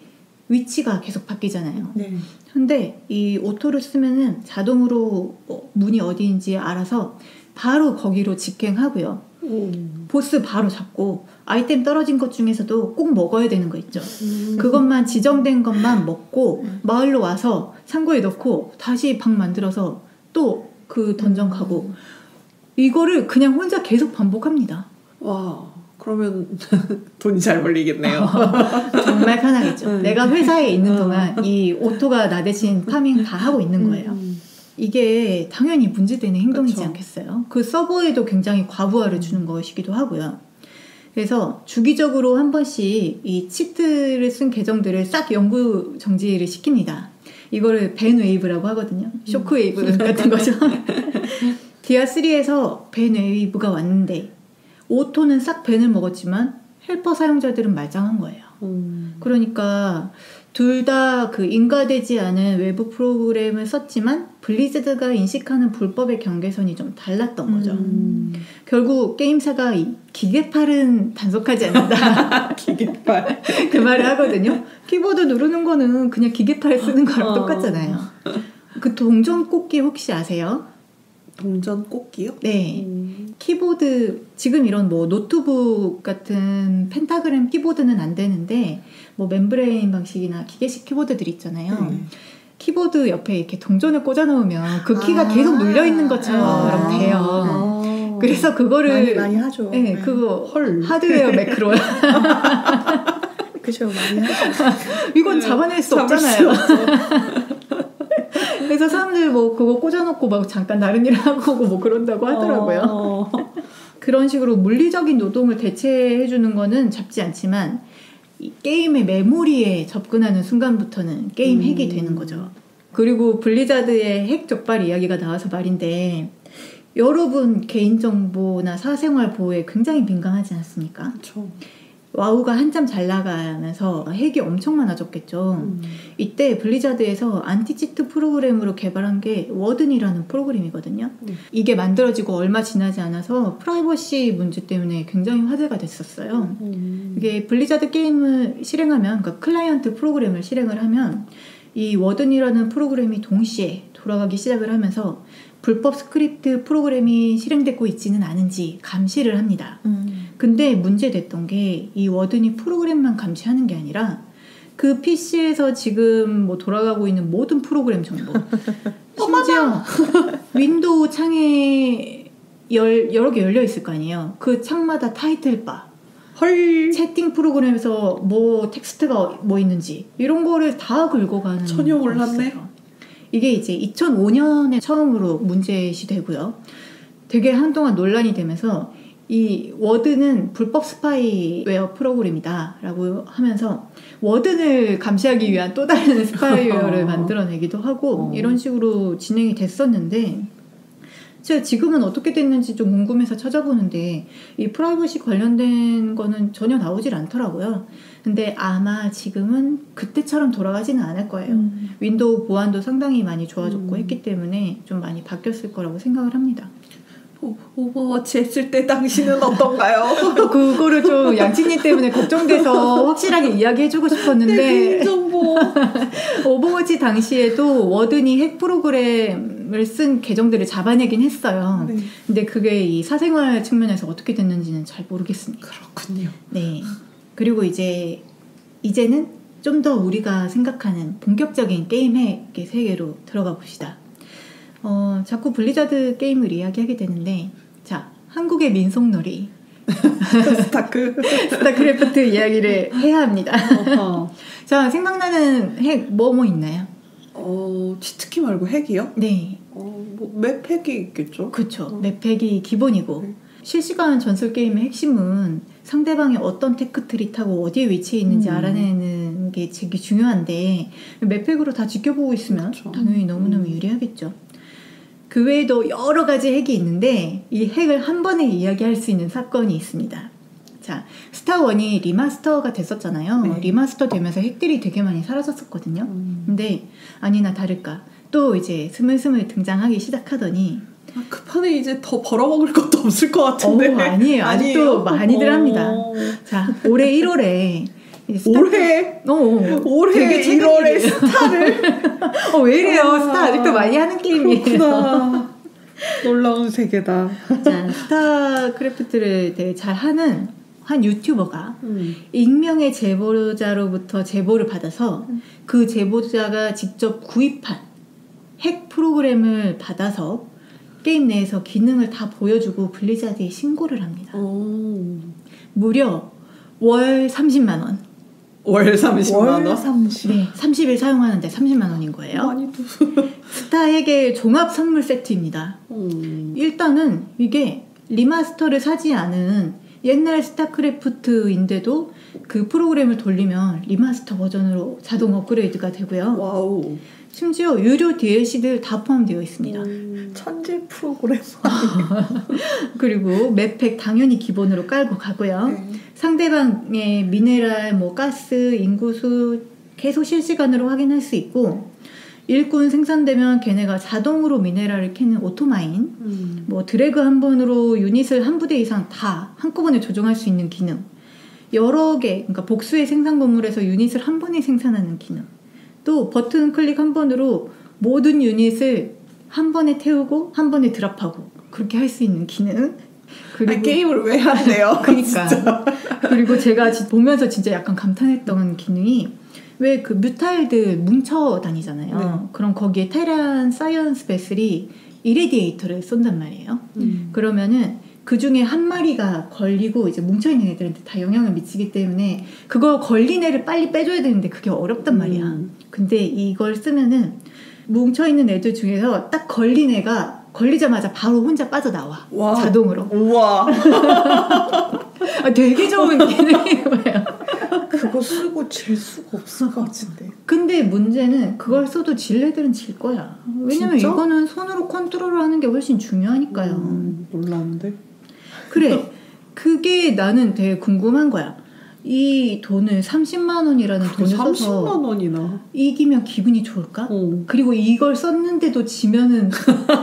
위치가 계속 바뀌잖아요. 네. 근데 이 오토를 쓰면은 자동으로 문이 어디인지 알아서 바로 거기로 직행하고요. 음. 보스 바로 잡고 아이템 떨어진 것 중에서도 꼭 먹어야 되는 거 있죠. 음. 그것만 지정된 것만 먹고 음. 마을로 와서 창고에 넣고 다시 방 만들어서 또 그 던전 가고 이거를 그냥 혼자 계속 반복합니다. 와, 그러면 돈이 잘 벌리겠네요. 정말 편하겠죠. 음. 내가 회사에 있는 동안 이 오토가 나 대신 파밍 다 하고 있는 거예요. 음. 이게 당연히 문제되는 행동이지 그쵸. 않겠어요? 그 서버에도 굉장히 과부하를 주는 것이기도 하고요. 그래서 주기적으로 한 번씩 이 치트를 쓴 계정들을 싹 영구 정지를 시킵니다. 이거를 벤 웨이브라고 하거든요. 쇼크 웨이브 같은 거죠. 디아쓰리에서 벤 웨이브가 왔는데 오토는 싹 벤을 먹었지만 헬퍼 사용자들은 말짱한 거예요. 음. 그러니까 둘 다 그 인가되지 않은 외부 프로그램을 썼지만 블리자드가 인식하는 불법의 경계선이 좀 달랐던 거죠. 음. 결국 게임사가 이 기계팔은 단속하지 않는다. 기계팔. 그 말을 하거든요. 키보드 누르는 거는 그냥 기계팔 쓰는 거랑 어. 똑같잖아요. 그 동전 꽂기 혹시 아세요? 동전 꽂기요? 네. 음. 키보드 지금 이런 뭐 노트북 같은 펜타그램 키보드는 안 되는데 뭐 멤브레인 방식이나 기계식 키보드들 있잖아요. 네. 키보드 옆에 이렇게 동전을 꽂아 놓으면 그 키가 아. 계속 눌려 있는 것처럼 아. 돼요. 아. 그래서 그거를 많이 많이 하죠. 네, 그거 헐. 하드웨어 매크로야. 그죠, 많이 하죠. 이건 잡아낼 수 잡을 없잖아요. 수 없어. 그래서 사람들 뭐 그거 꽂아놓고 막 잠깐 다른 일 하고 오고 뭐 그런다고 하더라고요. 어. 그런 식으로 물리적인 노동을 대체해주는 거는 잡지 않지만 이 게임의 메모리에 접근하는 순간부터는 게임 음. 핵이 되는 거죠. 그리고 블리자드의 핵 적발 이야기가 나와서 말인데 여러분 개인정보나 사생활 보호에 굉장히 민감하지 않습니까? 그렇죠. 와우가 한참 잘 나가면서 핵이 엄청 많아졌겠죠. 음. 이때 블리자드에서 안티치트 프로그램으로 개발한 게 워든이라는 프로그램이거든요. 네. 이게 만들어지고 얼마 지나지 않아서 프라이버시 문제 때문에 굉장히 화제가 됐었어요. 음. 이게 블리자드 게임을 실행하면, 그러니까 클라이언트 프로그램을 실행을 하면 이 워든이라는 프로그램이 동시에 돌아가기 시작을 하면서 불법 스크립트 프로그램이 실행되고 있지는 않은지 감시를 합니다. 음. 근데 문제됐던 게 이 워든이 프로그램만 감시하는 게 아니라 그 피시에서 지금 뭐 돌아가고 있는 모든 프로그램 정보 심지어 윈도우 창에 열, 여러 개 열려 있을 거 아니에요. 그 창마다 타이틀바 헐. 채팅 프로그램에서 뭐 텍스트가 뭐 있는지 이런 거를 다 긁어가는 전혀 몰랐네. 거였어요. 이게 이제 이천오 년에 처음으로 문제시 되고요. 되게 한동안 논란이 되면서 이 워든은 불법 스파이웨어 프로그램이다 라고 하면서 워든을 감시하기 위한 또 다른 스파이웨어를 만들어내기도 하고 어. 이런 식으로 진행이 됐었는데 제가 지금은 어떻게 됐는지 좀 궁금해서 찾아보는데 이 프라이버시 관련된 거는 전혀 나오질 않더라고요. 근데 아마 지금은 그때처럼 돌아가지는 않을 거예요. 음. 윈도우 보안도 상당히 많이 좋아졌고 음. 했기 때문에 좀 많이 바뀌었을 거라고 생각을 합니다. 오, 오버워치 했을 때 당신은 어떤가요? 그거를 좀 양치님 때문에 걱정돼서 확실하게 이야기해주고 내 싶었는데 개인정보. 오버워치 당시에도 워든이 핵 프로그램을 쓴 계정들을 잡아내긴 했어요. 네. 근데 그게 이 사생활 측면에서 어떻게 됐는지는 잘 모르겠습니다. 그렇군요. 네. 그리고 이제 이제는 좀 더 우리가 생각하는 본격적인 게임 핵의 세계로 들어가 봅시다. 어, 자꾸 블리자드 게임을 이야기하게 되는데, 자, 한국의 민속놀이 스타크. 스타크래프트 이야기를 해야 합니다. 어허. 자, 생각나는 핵 뭐 뭐 있나요? 어, 치트키 말고 핵이요? 네, 어, 뭐 맵 핵이 있겠죠. 그렇죠. 어. 맵핵이 기본이고 네. 실시간 전술 게임의 핵심은 상대방이 어떤 테크트리 타고 어디에 위치해 있는지 음. 알아내는 게 되게 중요한데 맵핵으로 다 지켜보고 있으면 그렇죠. 당연히 너무너무 음. 유리하겠죠. 그 외에도 여러 가지 핵이 있는데 이 핵을 한 번에 이야기할 수 있는 사건이 있습니다. 자, 스타원이 리마스터가 됐었잖아요. 네. 리마스터 되면서 핵들이 되게 많이 사라졌었거든요. 음. 근데 아니나 다를까 또 이제 스물스물 등장하기 시작하더니 아, 그 판에 이제 더 벌어먹을 것도 없을 것 같은데. 어, 아니에요. 아직도 아니에요? 많이들 어. 합니다. 자, 올해 일월에 올해 어, 어. 올해 일월에 스타를 어, 왜 이래요? 아, 스타 아직도 많이 하는 게임이에요. 그렇구나. 놀라운 세계다. 자, 스타크래프트를 되게 잘 하는 한 유튜버가 음. 익명의 제보자로부터 제보를 받아서 음. 그 제보자가 직접 구입한 핵 프로그램을 받아서 게임 내에서 기능을 다 보여주고 블리자드에 신고를 합니다. 오. 무려 월 삼십만 원. 월 삼십만 원? 월 삼십. 네, 삼십 일 사용하는데 삼십만 원인 거예요. 많이 도. 스타 핵의 종합 선물 세트입니다. 음. 일단은 이게 리마스터를 사지 않은 옛날 스타크래프트인데도 그 프로그램을 돌리면 리마스터 버전으로 자동 업그레이드가 되고요. 와우. 심지어 유료 디엘씨들 다 포함되어 있습니다. 음. 천재 프로그램. 그리고 맵팩 당연히 기본으로 깔고 가고요. 네. 상대방의 미네랄, 뭐 가스, 인구수 계속 실시간으로 확인할 수 있고 일꾼 생산되면 걔네가 자동으로 미네랄을 캐는 오토마인, 음. 뭐 드래그 한 번으로 유닛을 한 부대 이상 다 한꺼번에 조종할 수 있는 기능, 여러 개, 그러니까 복수의 생산 건물에서 유닛을 한 번에 생산하는 기능, 또 버튼 클릭 한 번으로 모든 유닛을 한 번에 태우고 한 번에 드랍하고 그렇게 할 수 있는 기능. 그리고 아니, 게임을 왜 한대요? 그러니까. 그리고 제가 보면서 진짜 약간 감탄했던 기능이 왜 그 뮤탈들 뭉쳐 다니잖아요. 네. 그럼 거기에 테란 사이언스 베슬이 이레디에이터를 쏜단 말이에요. 음. 그러면은 그 중에 한 마리가 걸리고 이제 뭉쳐있는 애들한테 다 영향을 미치기 때문에 그거 걸린 애를 빨리 빼줘야 되는데 그게 어렵단 말이야. 음. 근데 근데 이걸 쓰면은 뭉쳐있는 애들 중에서 딱 걸린 애가 걸리자마자 바로 혼자 빠져나와. 와. 자동으로. 우와. 아, 되게 좋은 기능이에요. 그거 쓰고 질 수가 없을 것 같은데. 근데 문제는 그걸 써도 질 애들은 질 거야. 왜냐면 진짜? 이거는 손으로 컨트롤을 하는 게 훨씬 중요하니까요. 음, 놀라운데? 그래. 그게 나는 되게 궁금한 거야. 이 돈을 삼십만 원이라는 돈을 써서 삼십만 원이나 이기면 기분이 좋을까? 어. 그리고 이걸 썼는데도 지면은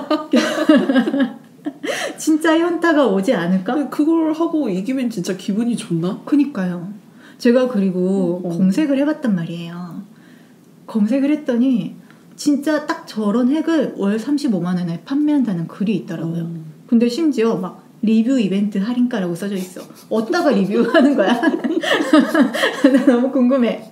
진짜 현타가 오지 않을까? 근데 그걸 하고 이기면 진짜 기분이 좋나? 그니까요. 제가 그리고 어. 검색을 해봤단 말이에요. 검색을 했더니 진짜 딱 저런 핵을 월 삼십오만 원에 판매한다는 글이 있더라고요. 어. 근데 심지어 막 리뷰 이벤트 할인가라고 써져 있어. 어디다가 리뷰하는 거야? 나 너무 궁금해.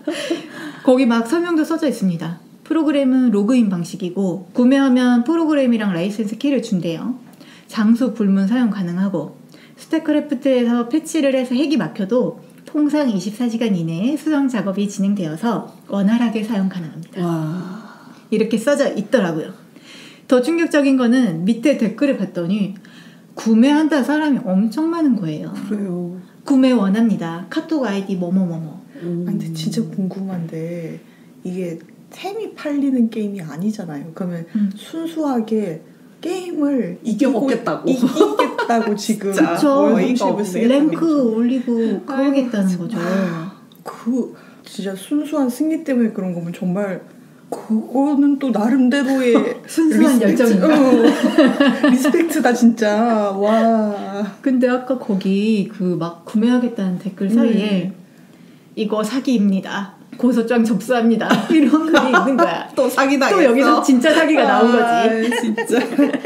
거기 막 설명도 써져 있습니다. 프로그램은 로그인 방식이고 구매하면 프로그램이랑 라이센스 키를 준대요. 장소 불문 사용 가능하고 스타크래프트에서 패치를 해서 핵이 막혀도 통상 이십사 시간 이내에 수정 작업이 진행되어서 원활하게 사용 가능합니다. 와. 이렇게 써져 있더라고요. 더 충격적인 거는 밑에 댓글을 봤더니 구매한다 사람이 엄청 많은 거예요. 그래요. 구매 원합니다. 카톡 아이디 뭐뭐뭐뭐. 음. 아, 근데 진짜 궁금한데 이게 템이 팔리는 게임이 아니잖아요. 그러면 음. 순수하게 게임을 이겨먹겠다고. 이기고, 이기겠다고 지금 그쵸. 월드컵을 쓰겠다는 랭크 거죠. 올리고 그러겠다는 거죠. 그 진짜 순수한 승리 때문에 그런 거면 정말 그거는 또 나름대로의 순수한 리스펙트, 열정인가? 어, 리스펙트다 진짜. 와. 근데 아까 거기 그 막 구매하겠다는 댓글 사이에 음. 이거 사기입니다. 고소장 접수합니다. 이런 글이 있는 거야. 또 사기당했어. 또 여기서 진짜 사기가 나온 거지. 아, 진짜.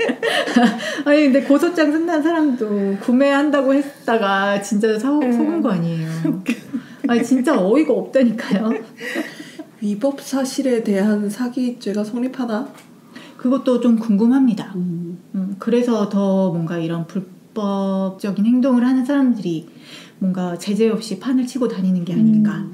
아니 근데 고소장 쓴다는 사람도 구매한다고 했다가 진짜 사, 음. 속은 거 아니에요. 아니 진짜 어이가 없다니까요. 위법 사실에 대한 사기죄가 성립하나? 그것도 좀 궁금합니다. 음. 음, 그래서 더 뭔가 이런 불법적인 행동을 하는 사람들이 뭔가 제재 없이 판을 치고 다니는 게 아닐까. 음.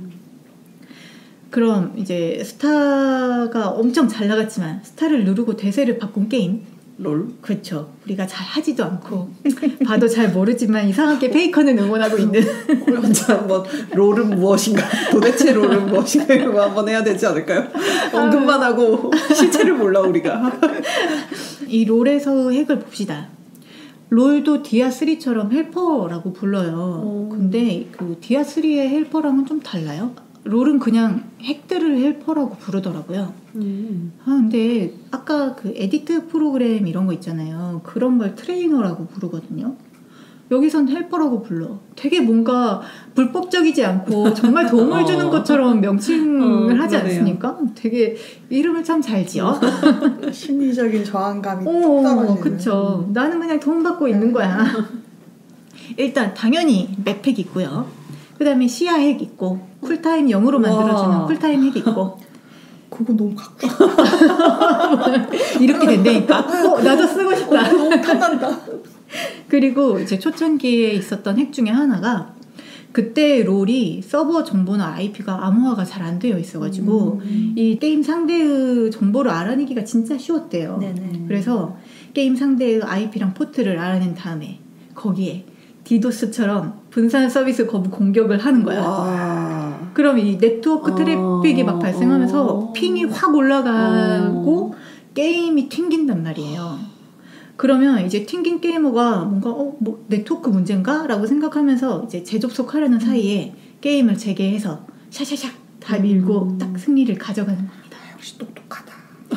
그럼 이제 스타가 엄청 잘 나갔지만 스타를 누르고 대세를 바꾼 게임. 롤? 그렇죠. 우리가 잘 하지도 않고 봐도 잘 모르지만 이상하게 페이커는 응원하고 있는. 혼자 한번 롤은 무엇인가? 도대체 롤은 무엇인가? 이런 거 한번 해야 되지 않을까요? 언급만 하고 실체를 몰라 우리가. 이 롤에서 핵을 봅시다. 롤도 디아쓰리처럼 헬퍼라고 불러요. 오. 근데 그 디아쓰리의 헬퍼랑은 좀 달라요. 롤은 그냥 핵들을 헬퍼라고 부르더라고요. 음. 아 근데 아까 그 에디트 프로그램 이런 거 있잖아요. 그런 걸 트레이너라고 부르거든요. 여기선 헬퍼라고 불러. 되게 뭔가 불법적이지 않고 정말 도움을 주는 것처럼 명칭을 어, 하지 그러네요. 않습니까? 되게 이름을 참 잘 지어. 심리적인 저항감이 뚝 오, 떨어지는. 그쵸. 나는 그냥 돈 받고 있는 거야. 일단 당연히 맥팩 있고요. 그 다음에 시야 핵 있고 쿨타임 영으로 만들어주는 와. 쿨타임 핵 있고 그거 너무 갖고 싶다. 이렇게 된다니까. 어, 나도 쓰고 싶다. 너무 탐난다. 그리고 이제 초창기에 있었던 핵 중에 하나가 그때 롤이 서버 정보나 아이피가 암호화가 잘 안 되어 있어가지고 음. 이 게임 상대의 정보를 알아내기가 진짜 쉬웠대요. 네네. 그래서 게임 상대의 아이피랑 포트를 알아낸 다음에 거기에 디도스처럼 분산 서비스 거부 공격을 하는 거야. 와. 그럼 이 네트워크 트래픽이 막 어, 발생하면서 어. 핑이 확 올라가고 어. 게임이 튕긴단 말이에요. 그러면 이제 튕긴 게이머가 뭔가 어, 뭐 네트워크 문제인가? 라고 생각하면서 이제 재접속하려는 사이에 게임을 재개해서 샤샤샥 다 밀고 음. 딱 승리를 가져가는 겁니다. 역시 똑똑하다.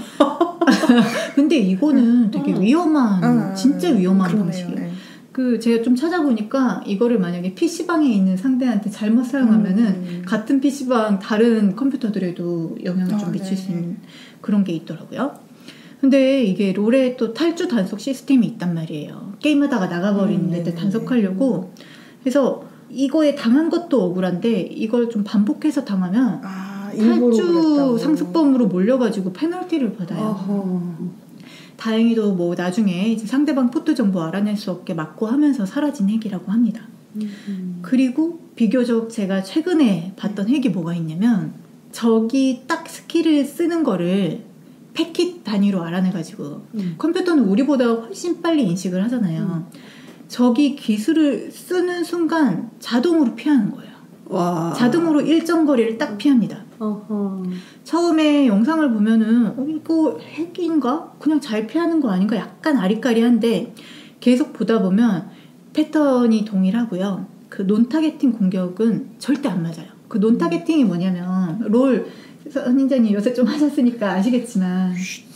근데 이거는 되게 위험한 음. 진짜 위험한 그러네요. 방식이에요. 네. 그 제가 좀 찾아보니까 이거를 만약에 피시방에 있는 상대한테 잘못 사용하면은 음. 같은 피시방 다른 컴퓨터들에도 영향을 좀 아, 미칠 네. 수 있는 그런 게 있더라고요. 근데 이게 롤에 또 탈주 단속 시스템이 있단 말이에요. 게임하다가 나가버리는 음, 애들 네네. 단속하려고. 그래서 이거에 당한 것도 억울한데 이걸 좀 반복해서 당하면 아, 일부러 탈주 그랬다고. 상습범으로 몰려가지고 페널티를 받아요. 어허. 다행히도 뭐 나중에 이제 상대방 포트 정보 알아낼 수 없게 막고 하면서 사라진 핵이라고 합니다. 음. 그리고 비교적 제가 최근에 봤던 핵이 뭐가 있냐면 저기 딱 스킬을 쓰는 거를 패킷 단위로 알아내가지고 음. 컴퓨터는 우리보다 훨씬 빨리 인식을 하잖아요. 저기 기술을 쓰는 순간 자동으로 피하는 거예요. 와. 자동으로 일정 거리를 딱 피합니다. 어허. 처음에 영상을 보면은 어, 이거 핵인가? 그냥 잘 피하는 거 아닌가? 약간 아리까리한데 계속 보다 보면 패턴이 동일하고요. 그 논타겟팅 공격은 절대 안 맞아요. 그 논타겟팅이 뭐냐면 롤 선인자님 요새 좀 하셨으니까 아시겠지만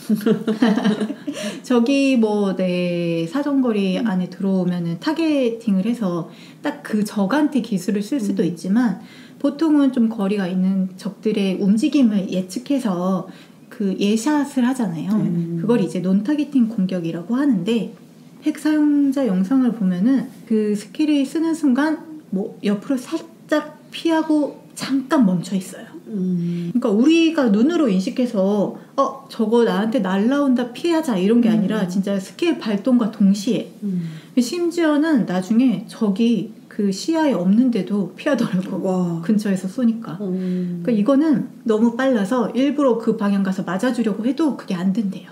저기 뭐 내 사정거리 안에 들어오면은 타겟팅을 해서 딱 그 적한테 기술을 쓸 수도 음. 있지만 보통은 좀 거리가 있는 적들의 움직임을 예측해서 그 예샷을 하잖아요. 음. 그걸 이제 논타겟팅 공격이라고 하는데 핵 사용자 영상을 보면은 그 스킬을 쓰는 순간 뭐 옆으로 살짝 피하고 잠깐 멈춰 있어요. 음. 그러니까 우리가 눈으로 인식해서 어 저거 나한테 날라온다 피하자 이런 게 아니라 음. 진짜 스킬 발동과 동시에 음. 심지어는 나중에 적이 그 시야에 없는데도 피하더라고. 와. 근처에서 쏘니까. 음. 그러니까 이거는 너무 빨라서 일부러 그 방향 가서 맞아주려고 해도 그게 안 된대요.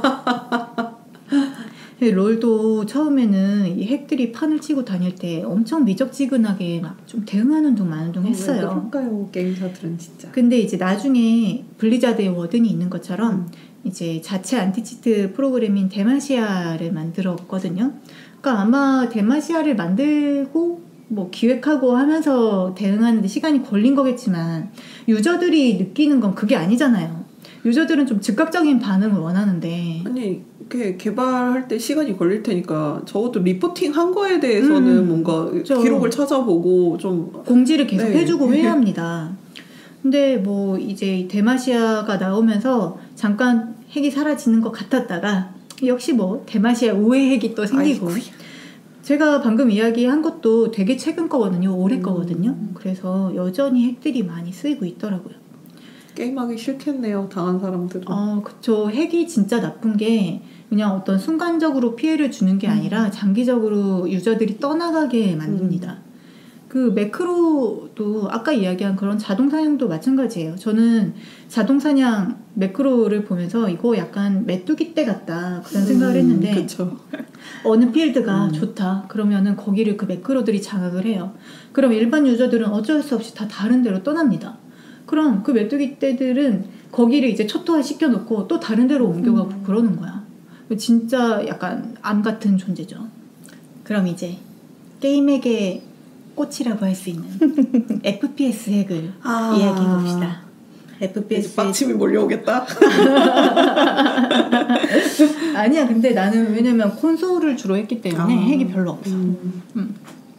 롤도 처음에는 이 핵들이 판을 치고 다닐 때 엄청 미적지근하게 막 좀 대응하는 둥 마는 둥 왜 했어요. 그럴까요, 게임사들은 진짜. 근데 이제 나중에 블리자드의 워든이 있는 것처럼 음. 이제 자체 안티치트 프로그램인 데마시아를 만들었거든요. 그러니까 아마 데마시아를 만들고 뭐 기획하고 하면서 대응하는데 시간이 걸린 거겠지만 유저들이 느끼는 건 그게 아니잖아요. 유저들은 좀 즉각적인 반응을 원하는데 아니 이렇게 개발할 때 시간이 걸릴 테니까 적어도 리포팅 한 거에 대해서는 음, 뭔가 그렇죠. 기록을 찾아보고 좀 공지를 계속 네. 해주고 해야 합니다. 근데 뭐 이제 데마시아가 나오면서 잠깐 핵이 사라지는 것 같았다가 역시 뭐 데마시아 우회 핵이 또 생기고 아이고야. 제가 방금 이야기한 것도 되게 최근 거거든요. 올해 음. 거거든요. 그래서 여전히 핵들이 많이 쓰이고 있더라고요. 게임하기 싫겠네요, 당한 사람들은. 아, 그쵸. 핵이 진짜 나쁜 게 그냥 어떤 순간적으로 피해를 주는 게 아니라 장기적으로 유저들이 떠나가게 만듭니다. 그 매크로도 아까 이야기한 그런 자동 사냥도 마찬가지예요. 저는 자동 사냥 매크로를 보면서 이거 약간 메뚜기 떼 같다 그런 생각을 했는데 그쵸. 어느 필드가 음. 좋다 그러면은 거기를 그 매크로들이 장악을 해요. 그럼 일반 유저들은 어쩔 수 없이 다 다른 데로 떠납니다. 그럼 그 메뚜기 떼들은 거기를 이제 초토화 시켜놓고 또 다른 데로 옮겨가고 음. 그러는 거야. 진짜 약간 암 같은 존재죠. 그럼 이제 게임에게 꽃이라고 할 수 있는 에프피에스 핵을 아. 이야기해 봅시다. 에프피에스 빡침이 몰려오겠다. 아니야. 근데 나는 왜냐면 콘솔을 주로 했기 때문에 아. 핵이 별로 없어. 음. 음.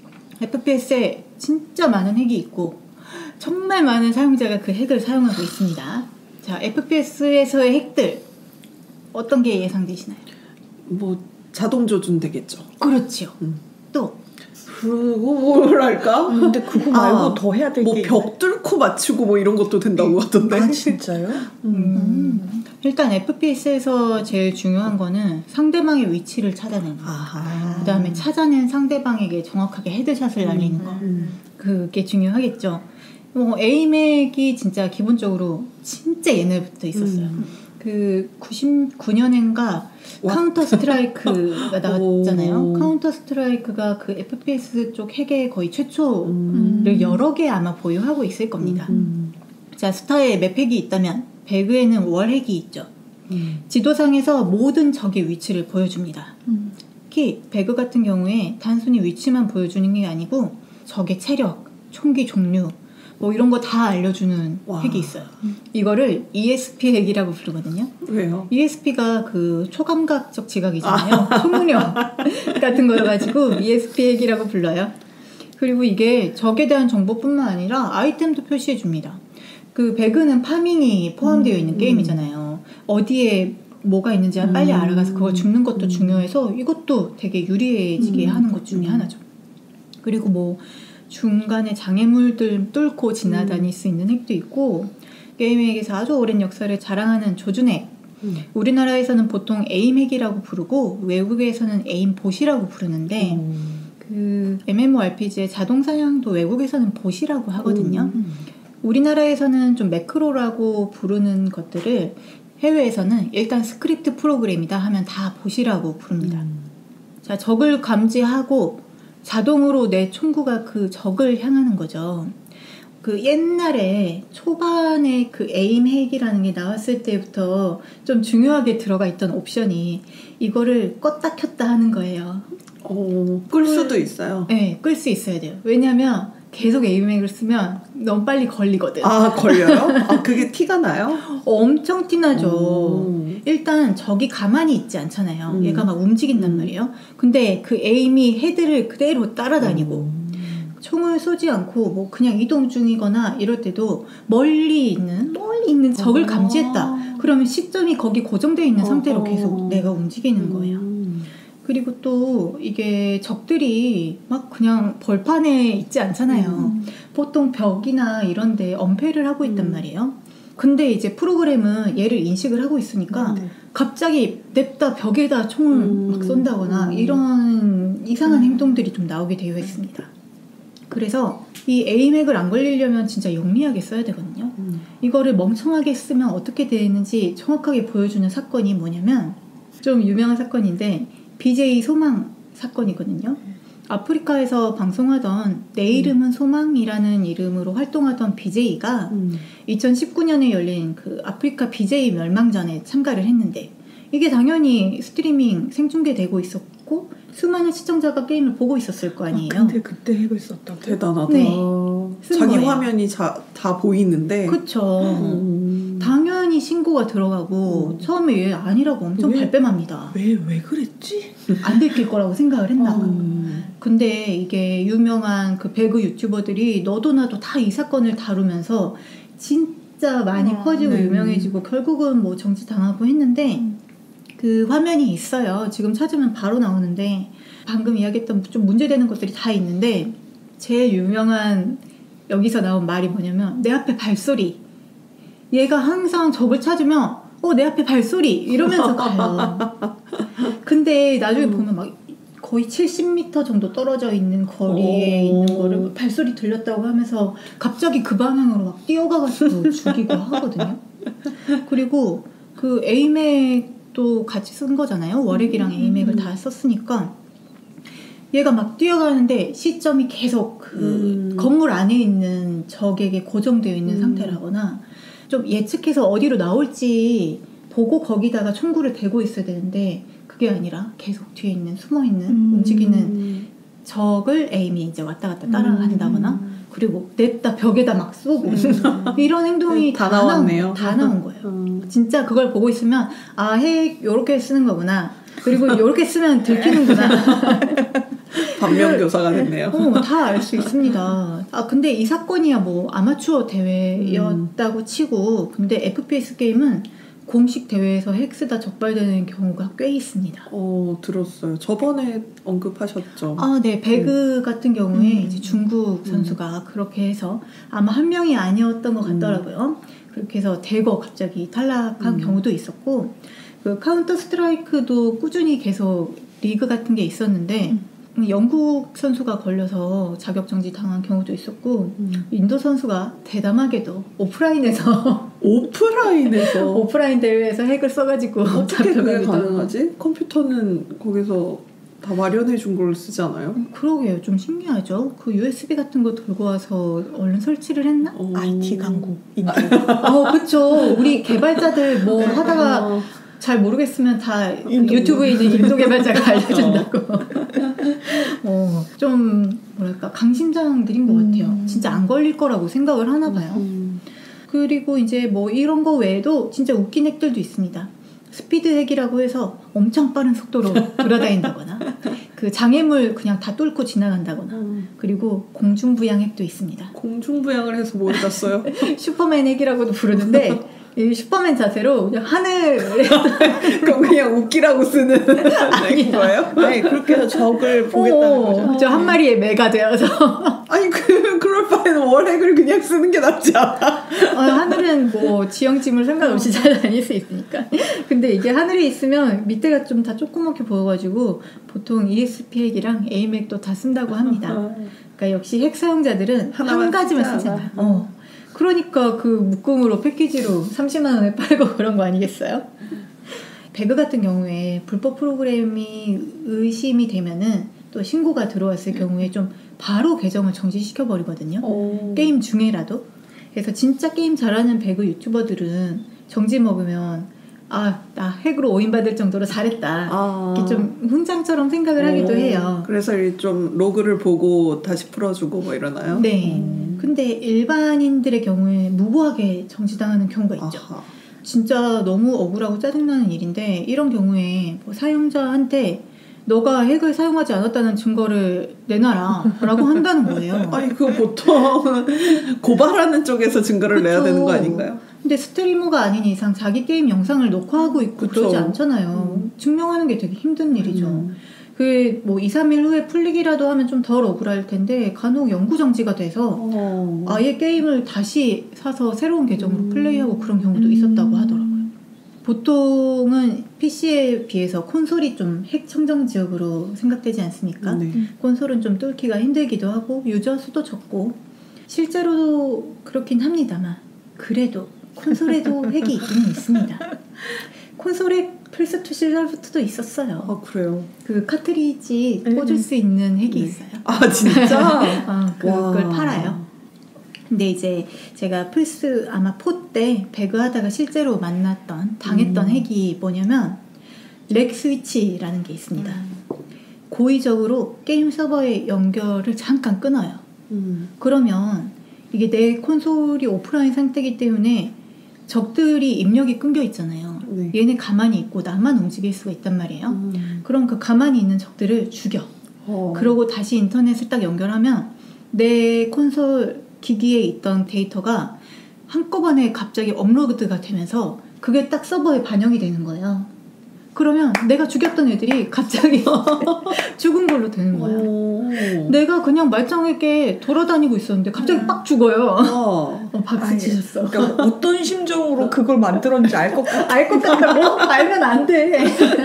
에프피에스에 진짜 많은 핵이 있고 정말 많은 사용자가 그 핵을 사용하고 있습니다. 자, 에프피에스에서의 핵들 어떤 게 예상되시나요? 뭐 자동 조준 되겠죠. 그렇지요. 음. 또 그리고 뭐랄까? 근데 그거 말고 아, 더 해야 될 게 뭐 벽 뚫고 맞추고 뭐 이런 것도 된다고 하던데. 아 진짜요? 음. 일단 에프피에스에서 제일 중요한 거는 상대방의 위치를 찾아내는 거. 아하. 그 다음에 찾아낸 상대방에게 정확하게 헤드샷을 날리는 거. 음. 그게 중요하겠죠. 뭐 에임핵이 진짜 기본적으로 진짜 옛날부터 있었어요. 음. 그 구십구 년인가 카운터 스트라이크가 나왔잖아요. 오. 카운터 스트라이크가 그 에프피에스 쪽 핵의 거의 최초를 음. 여러 개 아마 보유하고 있을 겁니다. 음. 자, 스타에 맵핵이 있다면 배그에는 월핵이 있죠. 음. 지도상에서 모든 적의 위치를 보여줍니다. 음. 특히 배그 같은 경우에 단순히 위치만 보여주는 게 아니고 적의 체력, 총기 종류 뭐 이런 거 다 알려주는 와. 핵이 있어요. 이거를 이에스피 핵이라고 부르거든요. 왜요? 이에스피가 그 초감각적 지각이잖아요. 초능력 같은 거 가지고 이에스피 핵이라고 불러요. 그리고 이게 적에 대한 정보뿐만 아니라 아이템도 표시해 줍니다. 그 배그는 파밍이 포함되어 있는 음. 게임이잖아요. 어디에 뭐가 있는지 빨리 음. 알아가서 그걸 줍는 것도 음. 중요해서 이것도 되게 유리해지게 음. 하는 것 중에 음. 하나죠. 그리고 뭐 중간에 장애물들 뚫고 지나다닐 음. 수 있는 핵도 있고 게임에게서 아주 오랜 역사를 자랑하는 조준핵. 음. 우리나라에서는 보통 에임핵이라고 부르고 외국에서는 에임봇이라고 부르는데 음. 그 엠엠오알피지의 자동사냥도 외국에서는 봇이라고 하거든요. 음. 우리나라에서는 좀 매크로라고 부르는 것들을 해외에서는 일단 스크립트 프로그램이다 하면 다 봇이라고 부릅니다. 음. 자, 적을 감지하고 자동으로 내 총구가 그 적을 향하는 거죠. 그 옛날에 초반에 그 에임 핵이라는 게 나왔을 때부터 좀 중요하게 들어가 있던 옵션이 이거를 껐다 켰다 하는 거예요. 어, 끌 수도 있어요. 네, 끌 수 있어야 돼요. 왜냐면 계속 에임 핵을 쓰면 너무 빨리 걸리거든. 아, 걸려요? 아, 그게 티가 나요? 엄청 티나죠. 오. 일단 적이 가만히 있지 않잖아요. 음. 얘가 막 움직인단 음. 말이에요. 근데 그 에임이 헤드를 그대로 따라다니고 음. 총을 쏘지 않고 뭐 그냥 이동 중이거나 이럴 때도 멀리 있는 멀리 있는 적을 아. 감지했다. 그러면 시점이 거기 고정되어 있는 상태로 어. 계속 내가 움직이는 거예요. 음. 그리고 또 이게 적들이 막 그냥 벌판에 있지 않잖아요. 음. 보통 벽이나 이런 데 엄폐를 하고 있단 음. 말이에요. 근데 이제 프로그램은 얘를 인식을 하고 있으니까 네. 갑자기 냅다 벽에다 총을 음. 막 쏜다거나 음. 이런 이상한 음. 행동들이 좀 나오게 되어 있습니다. 그래서 이 에임핵을 안 걸리려면 진짜 영리하게 써야 되거든요. 음. 이거를 멍청하게 쓰면 어떻게 되는지 정확하게 보여주는 사건이 뭐냐면 좀 유명한 사건인데 비제이 소망 사건이거든요. 아프리카에서 방송하던 내 이름은 소망이라는 이름으로 활동하던 비제이가 음. 이천십구 년에 열린 그 아프리카 비제이 멸망전에 참가를 했는데 이게 당연히 스트리밍 생중계되고 있었고 수많은 시청자가 게임을 보고 있었을 거 아니에요. 아, 근데 그때 핵을 썼다고? 대단하다. 네. 쓴 자기 거예요. 화면이 자, 다 보이는데. 그쵸. 음. 당연히 신고가 들어가고 음. 처음에 얘 아니라고 엄청 왜? 발뺌합니다. 왜, 왜 그랬지? 안 들킬 거라고 생각을 했나 봐. 음. 근데 이게 유명한 그 배그 유튜버들이 너도 나도 다 이 사건을 다루면서 진짜 많이 아, 퍼지고 네. 유명해지고 결국은 뭐 정치당하고 했는데 음. 그 화면이 있어요. 지금 찾으면 바로 나오는데 방금 이야기했던 좀 문제되는 것들이 다 있는데 제일 유명한 여기서 나온 말이 뭐냐면 내 앞에 발소리. 얘가 항상 적을 찾으면 어, 내 앞에 발소리 이러면서 가요. 근데 나중에 음. 보면 막 거의 칠십 미터 정도 떨어져 있는 거리에 오. 있는 거를 발소리 들렸다고 하면서 갑자기 그 방향으로 막 뛰어가가지고 죽이고 하거든요. 그리고 그 에임핵도 같이 쓴 거잖아요. 월핵이랑 에임핵을 다 썼으니까 얘가 막 뛰어가는데 시점이 계속 그 음. 건물 안에 있는 적에게 고정되어 있는 음. 상태라거나 좀 예측해서 어디로 나올지 보고 거기다가 총구를 대고 있어야 되는데 그게 아니라 계속 뒤에 있는 숨어있는 음. 움직이는 적을 에임이 이제 왔다 갔다 따라간다거나 음. 그리고 냅다 벽에다 막 쏘고 이런 행동이 다 다, 나왔네요. 나온, 다 나온 거예요. 음. 진짜 그걸 보고 있으면 아, 핵 요렇게 쓰는 거구나. 그리고 요렇게 쓰면 들키는구나. 반면교사가 됐네요. 어, 다 알 수 있습니다. 아, 근데 이 사건이야 뭐 아마추어 대회였다고 음. 치고 근데 에프피에스 게임은 공식 대회에서 핵 쓰다 적발되는 경우가 꽤 있습니다. 어, 들었어요. 저번에 언급하셨죠. 아, 네. 배그 음. 같은 경우에 음. 이제 중국 선수가 그렇게 해서 아마 한 명이 아니었던 것 같더라고요. 그렇게 해서 대거 갑자기 탈락한 음. 경우도 있었고 그 카운터 스트라이크도 꾸준히 계속 리그 같은 게 있었는데 음. 영국 선수가 걸려서 자격 정지 당한 경우도 있었고 음. 인도 선수가 대담하게도 오프라인에서 오프라인에서 오프라인 대회에서 핵을 써가지고 어떻게 그게 잡혀가기도 하고. 가능하지? 컴퓨터는 거기서 다 마련해 준 걸 쓰지 않아요? 그러게요. 좀 신기하죠. 그 유에스비 같은 거 들고 와서 얼른 설치를 했나? 어. 아이티 강국 인도. 어, 그쵸. 우리 개발자들 뭐 하다가 어. 잘 모르겠으면 다 인도. 유튜브에 있는 인도 개발자가 알려준다고. 어, 좀 뭐랄까 강심장들인 것 같아요. 음. 진짜 안 걸릴 거라고 생각을 하나 봐요. 음. 그리고 이제 뭐 이런 거 외에도 진짜 웃긴 핵들도 있습니다. 스피드 핵이라고 해서 엄청 빠른 속도로 돌아다닌다거나 그 장애물 그냥 다 뚫고 지나간다거나 음. 그리고 공중부양 핵도 있습니다. 공중부양을 해서 뭘 땄어요? 슈퍼맨 핵이라고도 부르는데 이 슈퍼맨 자세로 그냥 하늘에 그럼 그냥 웃기라고 쓰는 아니야. 거예요? 네, 그렇게 해서 적을 보겠다는 거죠. 저 한 마리의 매가 되어서 아니 그 그럴 바에는 월핵을 그냥 쓰는 게 낫지 않아? 어, 하늘은 뭐 지형짐을 상관없이 잘 다닐 수 있으니까. 근데 이게 하늘에 있으면 밑에가 좀 다 조그맣게 보여가지고 보통 이에스피 핵이랑 에임 핵도 다 쓴다고 합니다. 그러니까 역시 핵 사용자들은 한 가지만 쓰잖아요. 어. 그러니까 그 묶음으로 패키지로 삼십만 원에 팔고 그런 거 아니겠어요? 배그 같은 경우에 불법 프로그램이 의심이 되면은 또 신고가 들어왔을 경우에 좀 바로 계정을 정지시켜 버리거든요. 어. 게임 중에라도. 그래서 진짜 게임 잘하는 배그 유튜버들은 정지 먹으면 아, 나 핵으로 오인받을 정도로 잘했다. 아. 이렇게 좀 훈장처럼 생각을 하기도 오. 해요. 그래서 좀 로그를 보고 다시 풀어주고 뭐 이러나요? 네. 음. 근데 일반인들의 경우에 무고하게 정지당하는 경우가 있죠. 아하. 진짜 너무 억울하고 짜증나는 일인데 이런 경우에 뭐 사용자한테 너가 핵을 사용하지 않았다는 증거를 내놔라 라고 한다는 거예요. 아니 그거 보통 고발하는 쪽에서 증거를 내야 그쵸. 되는 거 아닌가요? 근데 스트리머가 아닌 이상 자기 게임 영상을 녹화하고 있고 그쵸. 그러지 않잖아요. 음. 증명하는 게 되게 힘든 일이죠. 음. 그 뭐 이, 삼 일 후에 풀리기라도 하면 좀 덜 억울할 텐데 간혹 영구 정지가 돼서 어. 아예 게임을 다시 사서 새로운 계정으로 음. 플레이하고 그런 경우도 음. 있었다고 하더라고요. 보통은 피시에 비해서 콘솔이 좀 핵 청정 지역으로 생각되지 않습니까? 네. 콘솔은 좀 뚫기가 힘들기도 하고 유저 수도 적고 실제로도 그렇긴 합니다만 그래도 콘솔에도 핵이 있기는 있습니다. 콘솔에 플스투 시절부터도 있었어요. 아 그래요? 그 카트리지 음. 꽂을 수 있는 핵이 네. 있어요. 아 진짜? 아, 그걸 와. 팔아요. 근데 이제 제가 플스 아마 포 때 배그 하다가 실제로 만났던 당했던 음. 핵이 뭐냐면 렉 스위치라는 게 있습니다. 고의적으로 게임 서버의 연결을 잠깐 끊어요. 음. 그러면 이게 내 콘솔이 오프라인 상태이기 때문에 적들이 입력이 끊겨 있잖아요. 네. 얘네 가만히 있고 나만 움직일 수가 있단 말이에요. 음. 그럼 그 가만히 있는 적들을 죽여. 어. 그러고 다시 인터넷을 딱 연결하면 내 콘솔 기기에 있던 데이터가 한꺼번에 갑자기 업로드가 되면서 그게 딱 서버에 반영이 되는 거예요. 그러면 내가 죽였던 애들이 갑자기 죽은 걸로 되는 거야. 오. 내가 그냥 말짱하게 돌아다니고 있었는데 갑자기 빡 죽어요. 어. 어, 박수 아니, 치셨어. 그러니까 어떤 심정으로 그걸 만들었는지 알 것 같아. 알 것 같다고? 알면 안 돼.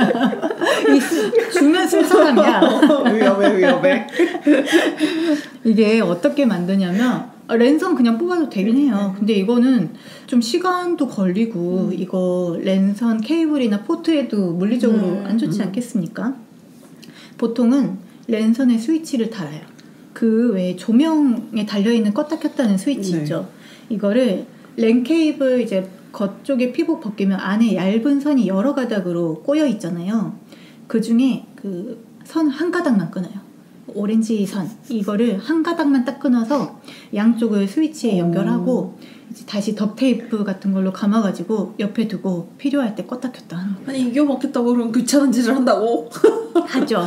이 죽면 쓸 사람이야. 위험해 위험해. 이게 어떻게 만드냐면 아, 랜선 그냥 뽑아도 되긴 해요. 근데 이거는 좀 시간도 걸리고 음. 이거 랜선 케이블이나 포트에도 물리적으로 음. 안 좋지 음. 않겠습니까? 보통은 랜선에 스위치를 달아요. 그 외에 조명에 달려있는 껐다 켰다는 스위치 네. 있죠. 이거를 랜 케이블 이제 겉쪽에 피복 벗기면 안에 얇은 선이 여러 가닥으로 꼬여 있잖아요. 그 중에 그 선 한 가닥만 끊어요. 오렌지 선 이거를 한 가닥만 딱 끊어서 양쪽을 스위치에 연결하고 이제 다시 덕테이프 같은 걸로 감아가지고 옆에 두고 필요할 때 껐다 켰다 하는 거예요. 아니 이거 먹겠다고 그러면 귀찮은 짓을 한다고? 하죠.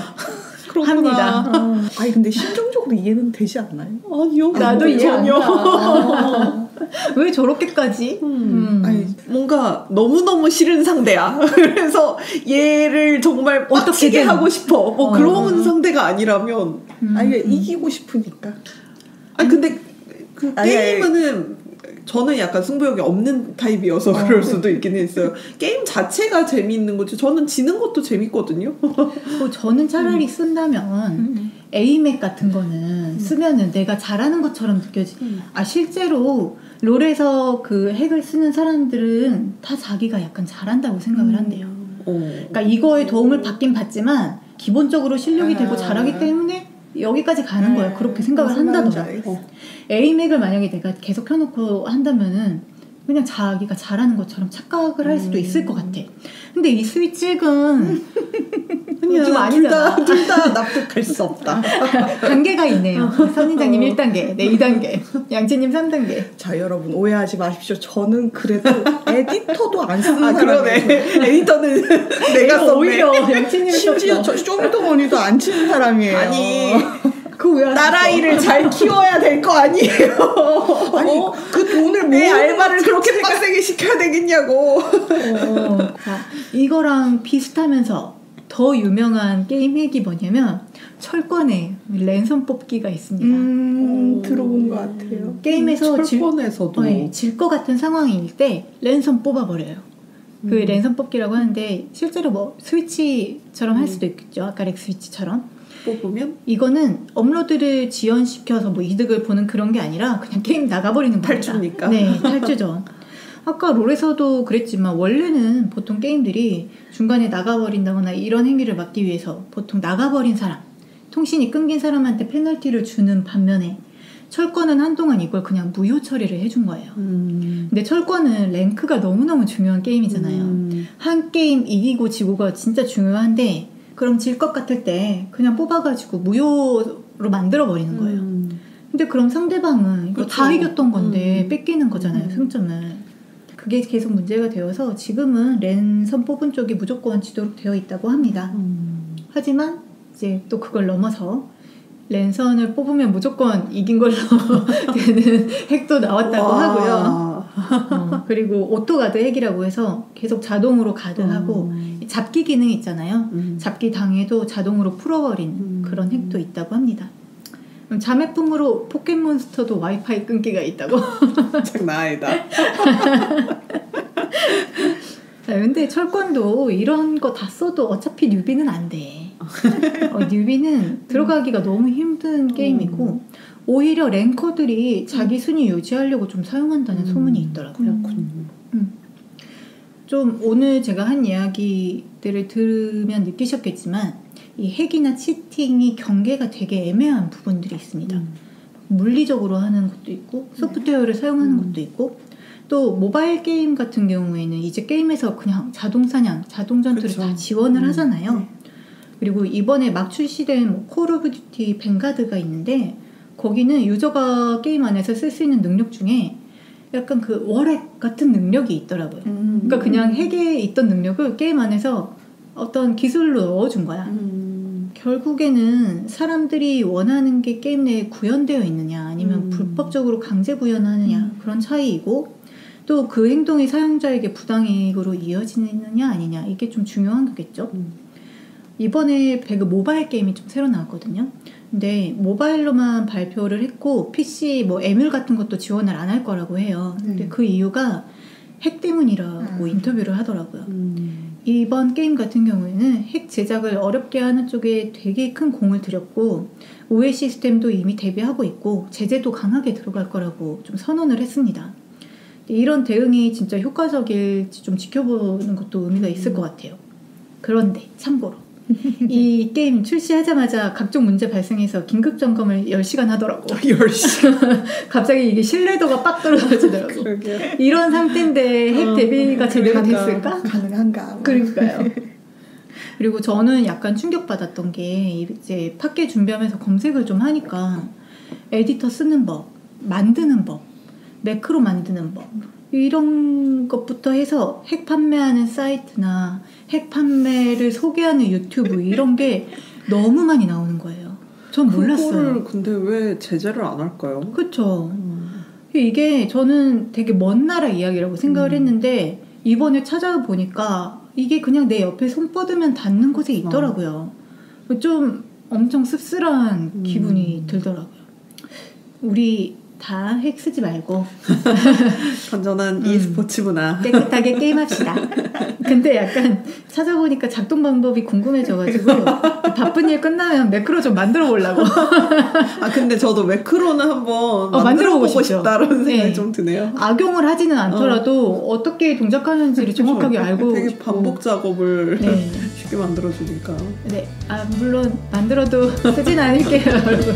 그렇구나. 합니다. 어. 아니 근데 심정적으로 이해는 되지 않나요? 아니요. 나도 아니, 이해 안 전혀. 가. 왜 저렇게까지? 음. 음. 아니 뭔가 너무너무 싫은 상대야. 그래서 얘를 정말 빡치게 어떻게든. 하고 싶어. 뭐 어. 그런 상대가 아니라면. 음. 아니 이기고 싶으니까. 아니 근데 그 아니, 게임은 저는 약간 승부욕이 없는 타입이어서 어. 그럴 수도 있긴 했어요. 게임 자체가 재미있는 거지. 저는 지는 것도 재밌거든요. 뭐 저는 차라리 음. 쓴다면 음. 에이맥 같은 거는 쓰면은 내가 잘하는 것처럼 느껴지. 음. 아 실제로 롤에서 그 핵을 쓰는 사람들은 다 자기가 약간 잘한다고 생각을 한대요. 어. 그러니까 이거에 도움을 받긴 받지만 기본적으로 실력이 아. 되고 잘하기 때문에 여기까지 가는 거야. 그렇게 생각을 무슨 말인지 한다더라고요. 알겠어. 에이맥을 만약에 내가 계속 켜놓고 한다면은 그냥 자기가 잘하는 것처럼 착각을 할 수도 있을 것 같아. 근데 이 스위치는 아니야, 좀 아니잖아. 둘 다 납득할 수 없다. 단계가 있네요. 선인장님 일 단계, 네 이 단계, 양치님 삼 단계. 자 여러분 오해하지 마십시오. 저는 그래도 에디터도 안 쓰는 아 사람이에요. 그러네. 에디터는 내가 썼네. 오히려 양치님이 심지어 저 쇼미더머니도 안 치는 사람이에요. 아니 그왜 딸아이를 잘 키워야 될 거 아니에요. 아니 어? 그 돈을 내 모으는 알바를 그렇게 자체가- 빡세게 시켜야 되겠냐고. 어, 자, 이거랑 비슷하면서 더 유명한 게임 핵이 뭐냐면 철권에 랜선 뽑기가 있습니다. 음 오. 들어본 것 같아요. 게임에서 질, 철권에서도 네, 질 것 같은 상황일 때 랜선 뽑아버려요. 그 음. 랜선 뽑기라고 하는데 실제로 뭐 스위치처럼 할 수도 있겠죠. 아까 렉 스위치처럼. 뽑으면 이거는 업로드를 지연시켜서 뭐 이득을 보는 그런 게 아니라 그냥 게임 나가버리는 겁니다. 탈주니까. 네, 탈주죠. 아까 롤에서도 그랬지만 원래는 보통 게임들이 중간에 나가버린다거나 이런 행위를 막기 위해서 보통 나가버린 사람, 통신이 끊긴 사람한테 페널티를 주는 반면에 철권은 한동안 이걸 그냥 무효 처리를 해준 거예요. 음. 근데 철권은 랭크가 너무너무 중요한 게임이잖아요. 음. 한 게임 이기고 지고가 진짜 중요한데 그럼 질 것 같을 때 그냥 뽑아가지고 무효로 만들어버리는 거예요. 음. 근데 그럼 상대방은 이거 그쵸. 다 이겼던 건데 음. 뺏기는 거잖아요. 음. 승점을. 그게 계속 문제가 되어서 지금은 랜선 뽑은 쪽이 무조건 지도록 되어 있다고 합니다. 음. 하지만 이제 또 그걸 넘어서 랜선을 뽑으면 무조건 이긴 걸로 되는 핵도 나왔다고 와. 하고요. 어, 그리고 오토가드 핵이라고 해서 계속 자동으로 가드하고 음. 잡기 기능이 있잖아요. 음. 잡기 당해도 자동으로 풀어버리는 음. 그런 핵도 있다고 합니다. 음, 자매품으로 포켓몬스터도 와이파이 끊기가 있다고. 장난 아니다. 자, 근데 철권도 이런 거 다 써도 어차피 뉴비는 안 돼. 어, 뉴비는 들어가기가 너무 힘든 게임이고 오히려 랭커들이 자기 순위 유지하려고 좀 사용한다는 음. 소문이 있더라고요. 음. 좀 오늘 제가 한 이야기들을 들으면 느끼셨겠지만 이 핵이나 치팅이 경계가 되게 애매한 부분들이 있습니다. 음. 물리적으로 하는 것도 있고 소프트웨어를 사용하는 음. 것도 있고 또 모바일 게임 같은 경우에는 이제 게임에서 그냥 자동 사냥, 자동 전투를 그쵸. 다 지원을 음. 하잖아요. 네. 그리고 이번에 막 출시된 뭐 콜 오브 듀티 뱅가드가 있는데 거기는 유저가 게임 안에서 쓸 수 있는 능력 중에 약간 그 월핵 같은 능력이 있더라고요. 음. 그러니까 그냥 핵에 있던 능력을 게임 안에서 어떤 기술로 넣어준 거야. 음. 결국에는 사람들이 원하는 게 게임 내에 구현되어 있느냐 아니면 음. 불법적으로 강제 구현하느냐 음. 그런 차이이고 또 그 행동이 사용자에게 부당이익으로 이어지느냐 아니냐 이게 좀 중요한 거겠죠. 음. 이번에 배그 모바일 게임이 좀 새로 나왔거든요. 근데 모바일로만 발표를 했고 피씨 뭐 에뮬 같은 것도 지원을 안 할 거라고 해요. 근데 음. 그 이유가 핵 때문이라고 음. 인터뷰를 하더라고요. 음. 이번 게임 같은 경우에는 핵 제작을 어렵게 하는 쪽에 되게 큰 공을 들였고 오해 시스템도 이미 대비하고 있고 제재도 강하게 들어갈 거라고 좀 선언을 했습니다. 이런 대응이 진짜 효과적일지 좀 지켜보는 것도 의미가 있을 것 같아요. 그런데 참고로 이 게임 출시하자마자 각종 문제 발생해서 긴급 점검을 열 시간 하더라고. 열 시간. 갑자기 이게 신뢰도가 빡 떨어지더라고. 그러게. 이런 상태인데 핵 어, 대비가 제대로 그러니까. 됐을까? 가능한가? 그러니까요. 그리고 저는 약간 충격받았던 게 이제 팟캐 준비하면서 검색을 좀 하니까 에디터 쓰는 법, 만드는 법, 매크로 만드는 법 이런 것부터 해서 핵 판매하는 사이트나 핵 판매를 소개하는 유튜브 이런 게 너무 많이 나오는 거예요. 전 몰랐어요. 그거를 근데 왜 제재를 안 할까요? 그렇죠. 음. 이게 저는 되게 먼 나라 이야기라고 생각을 음. 했는데 이번에 찾아보니까 이게 그냥 내 옆에 손 뻗으면 닿는 곳에 있더라고요. 좀 엄청 씁쓸한 음. 기분이 들더라고요. 우리 다 핵 쓰지 말고 건전한 음. e스포츠 문화. 깨끗하게 게임합시다. 근데 약간 찾아보니까 작동 방법이 궁금해져가지고 바쁜 일 끝나면 매크로 좀 만들어 보려고. 아 근데 저도 매크로는 한번 어, 만들어 보고 싶죠. 싶다라는 생각이 네. 좀 드네요. 악용을 하지는 않더라도 어. 떻게 동작하는지를 정확하게 알고 되게 싶고. 반복 작업을 네. 쉽게 만들어 주니까. 네, 아 물론 만들어도 쓰진 않을게요, 여러분.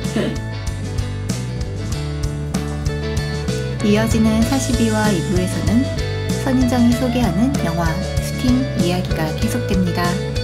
이어지는 사십이 화 이 부에서는 선인장이 소개하는 영화, 스팅 이야기가 계속됩니다.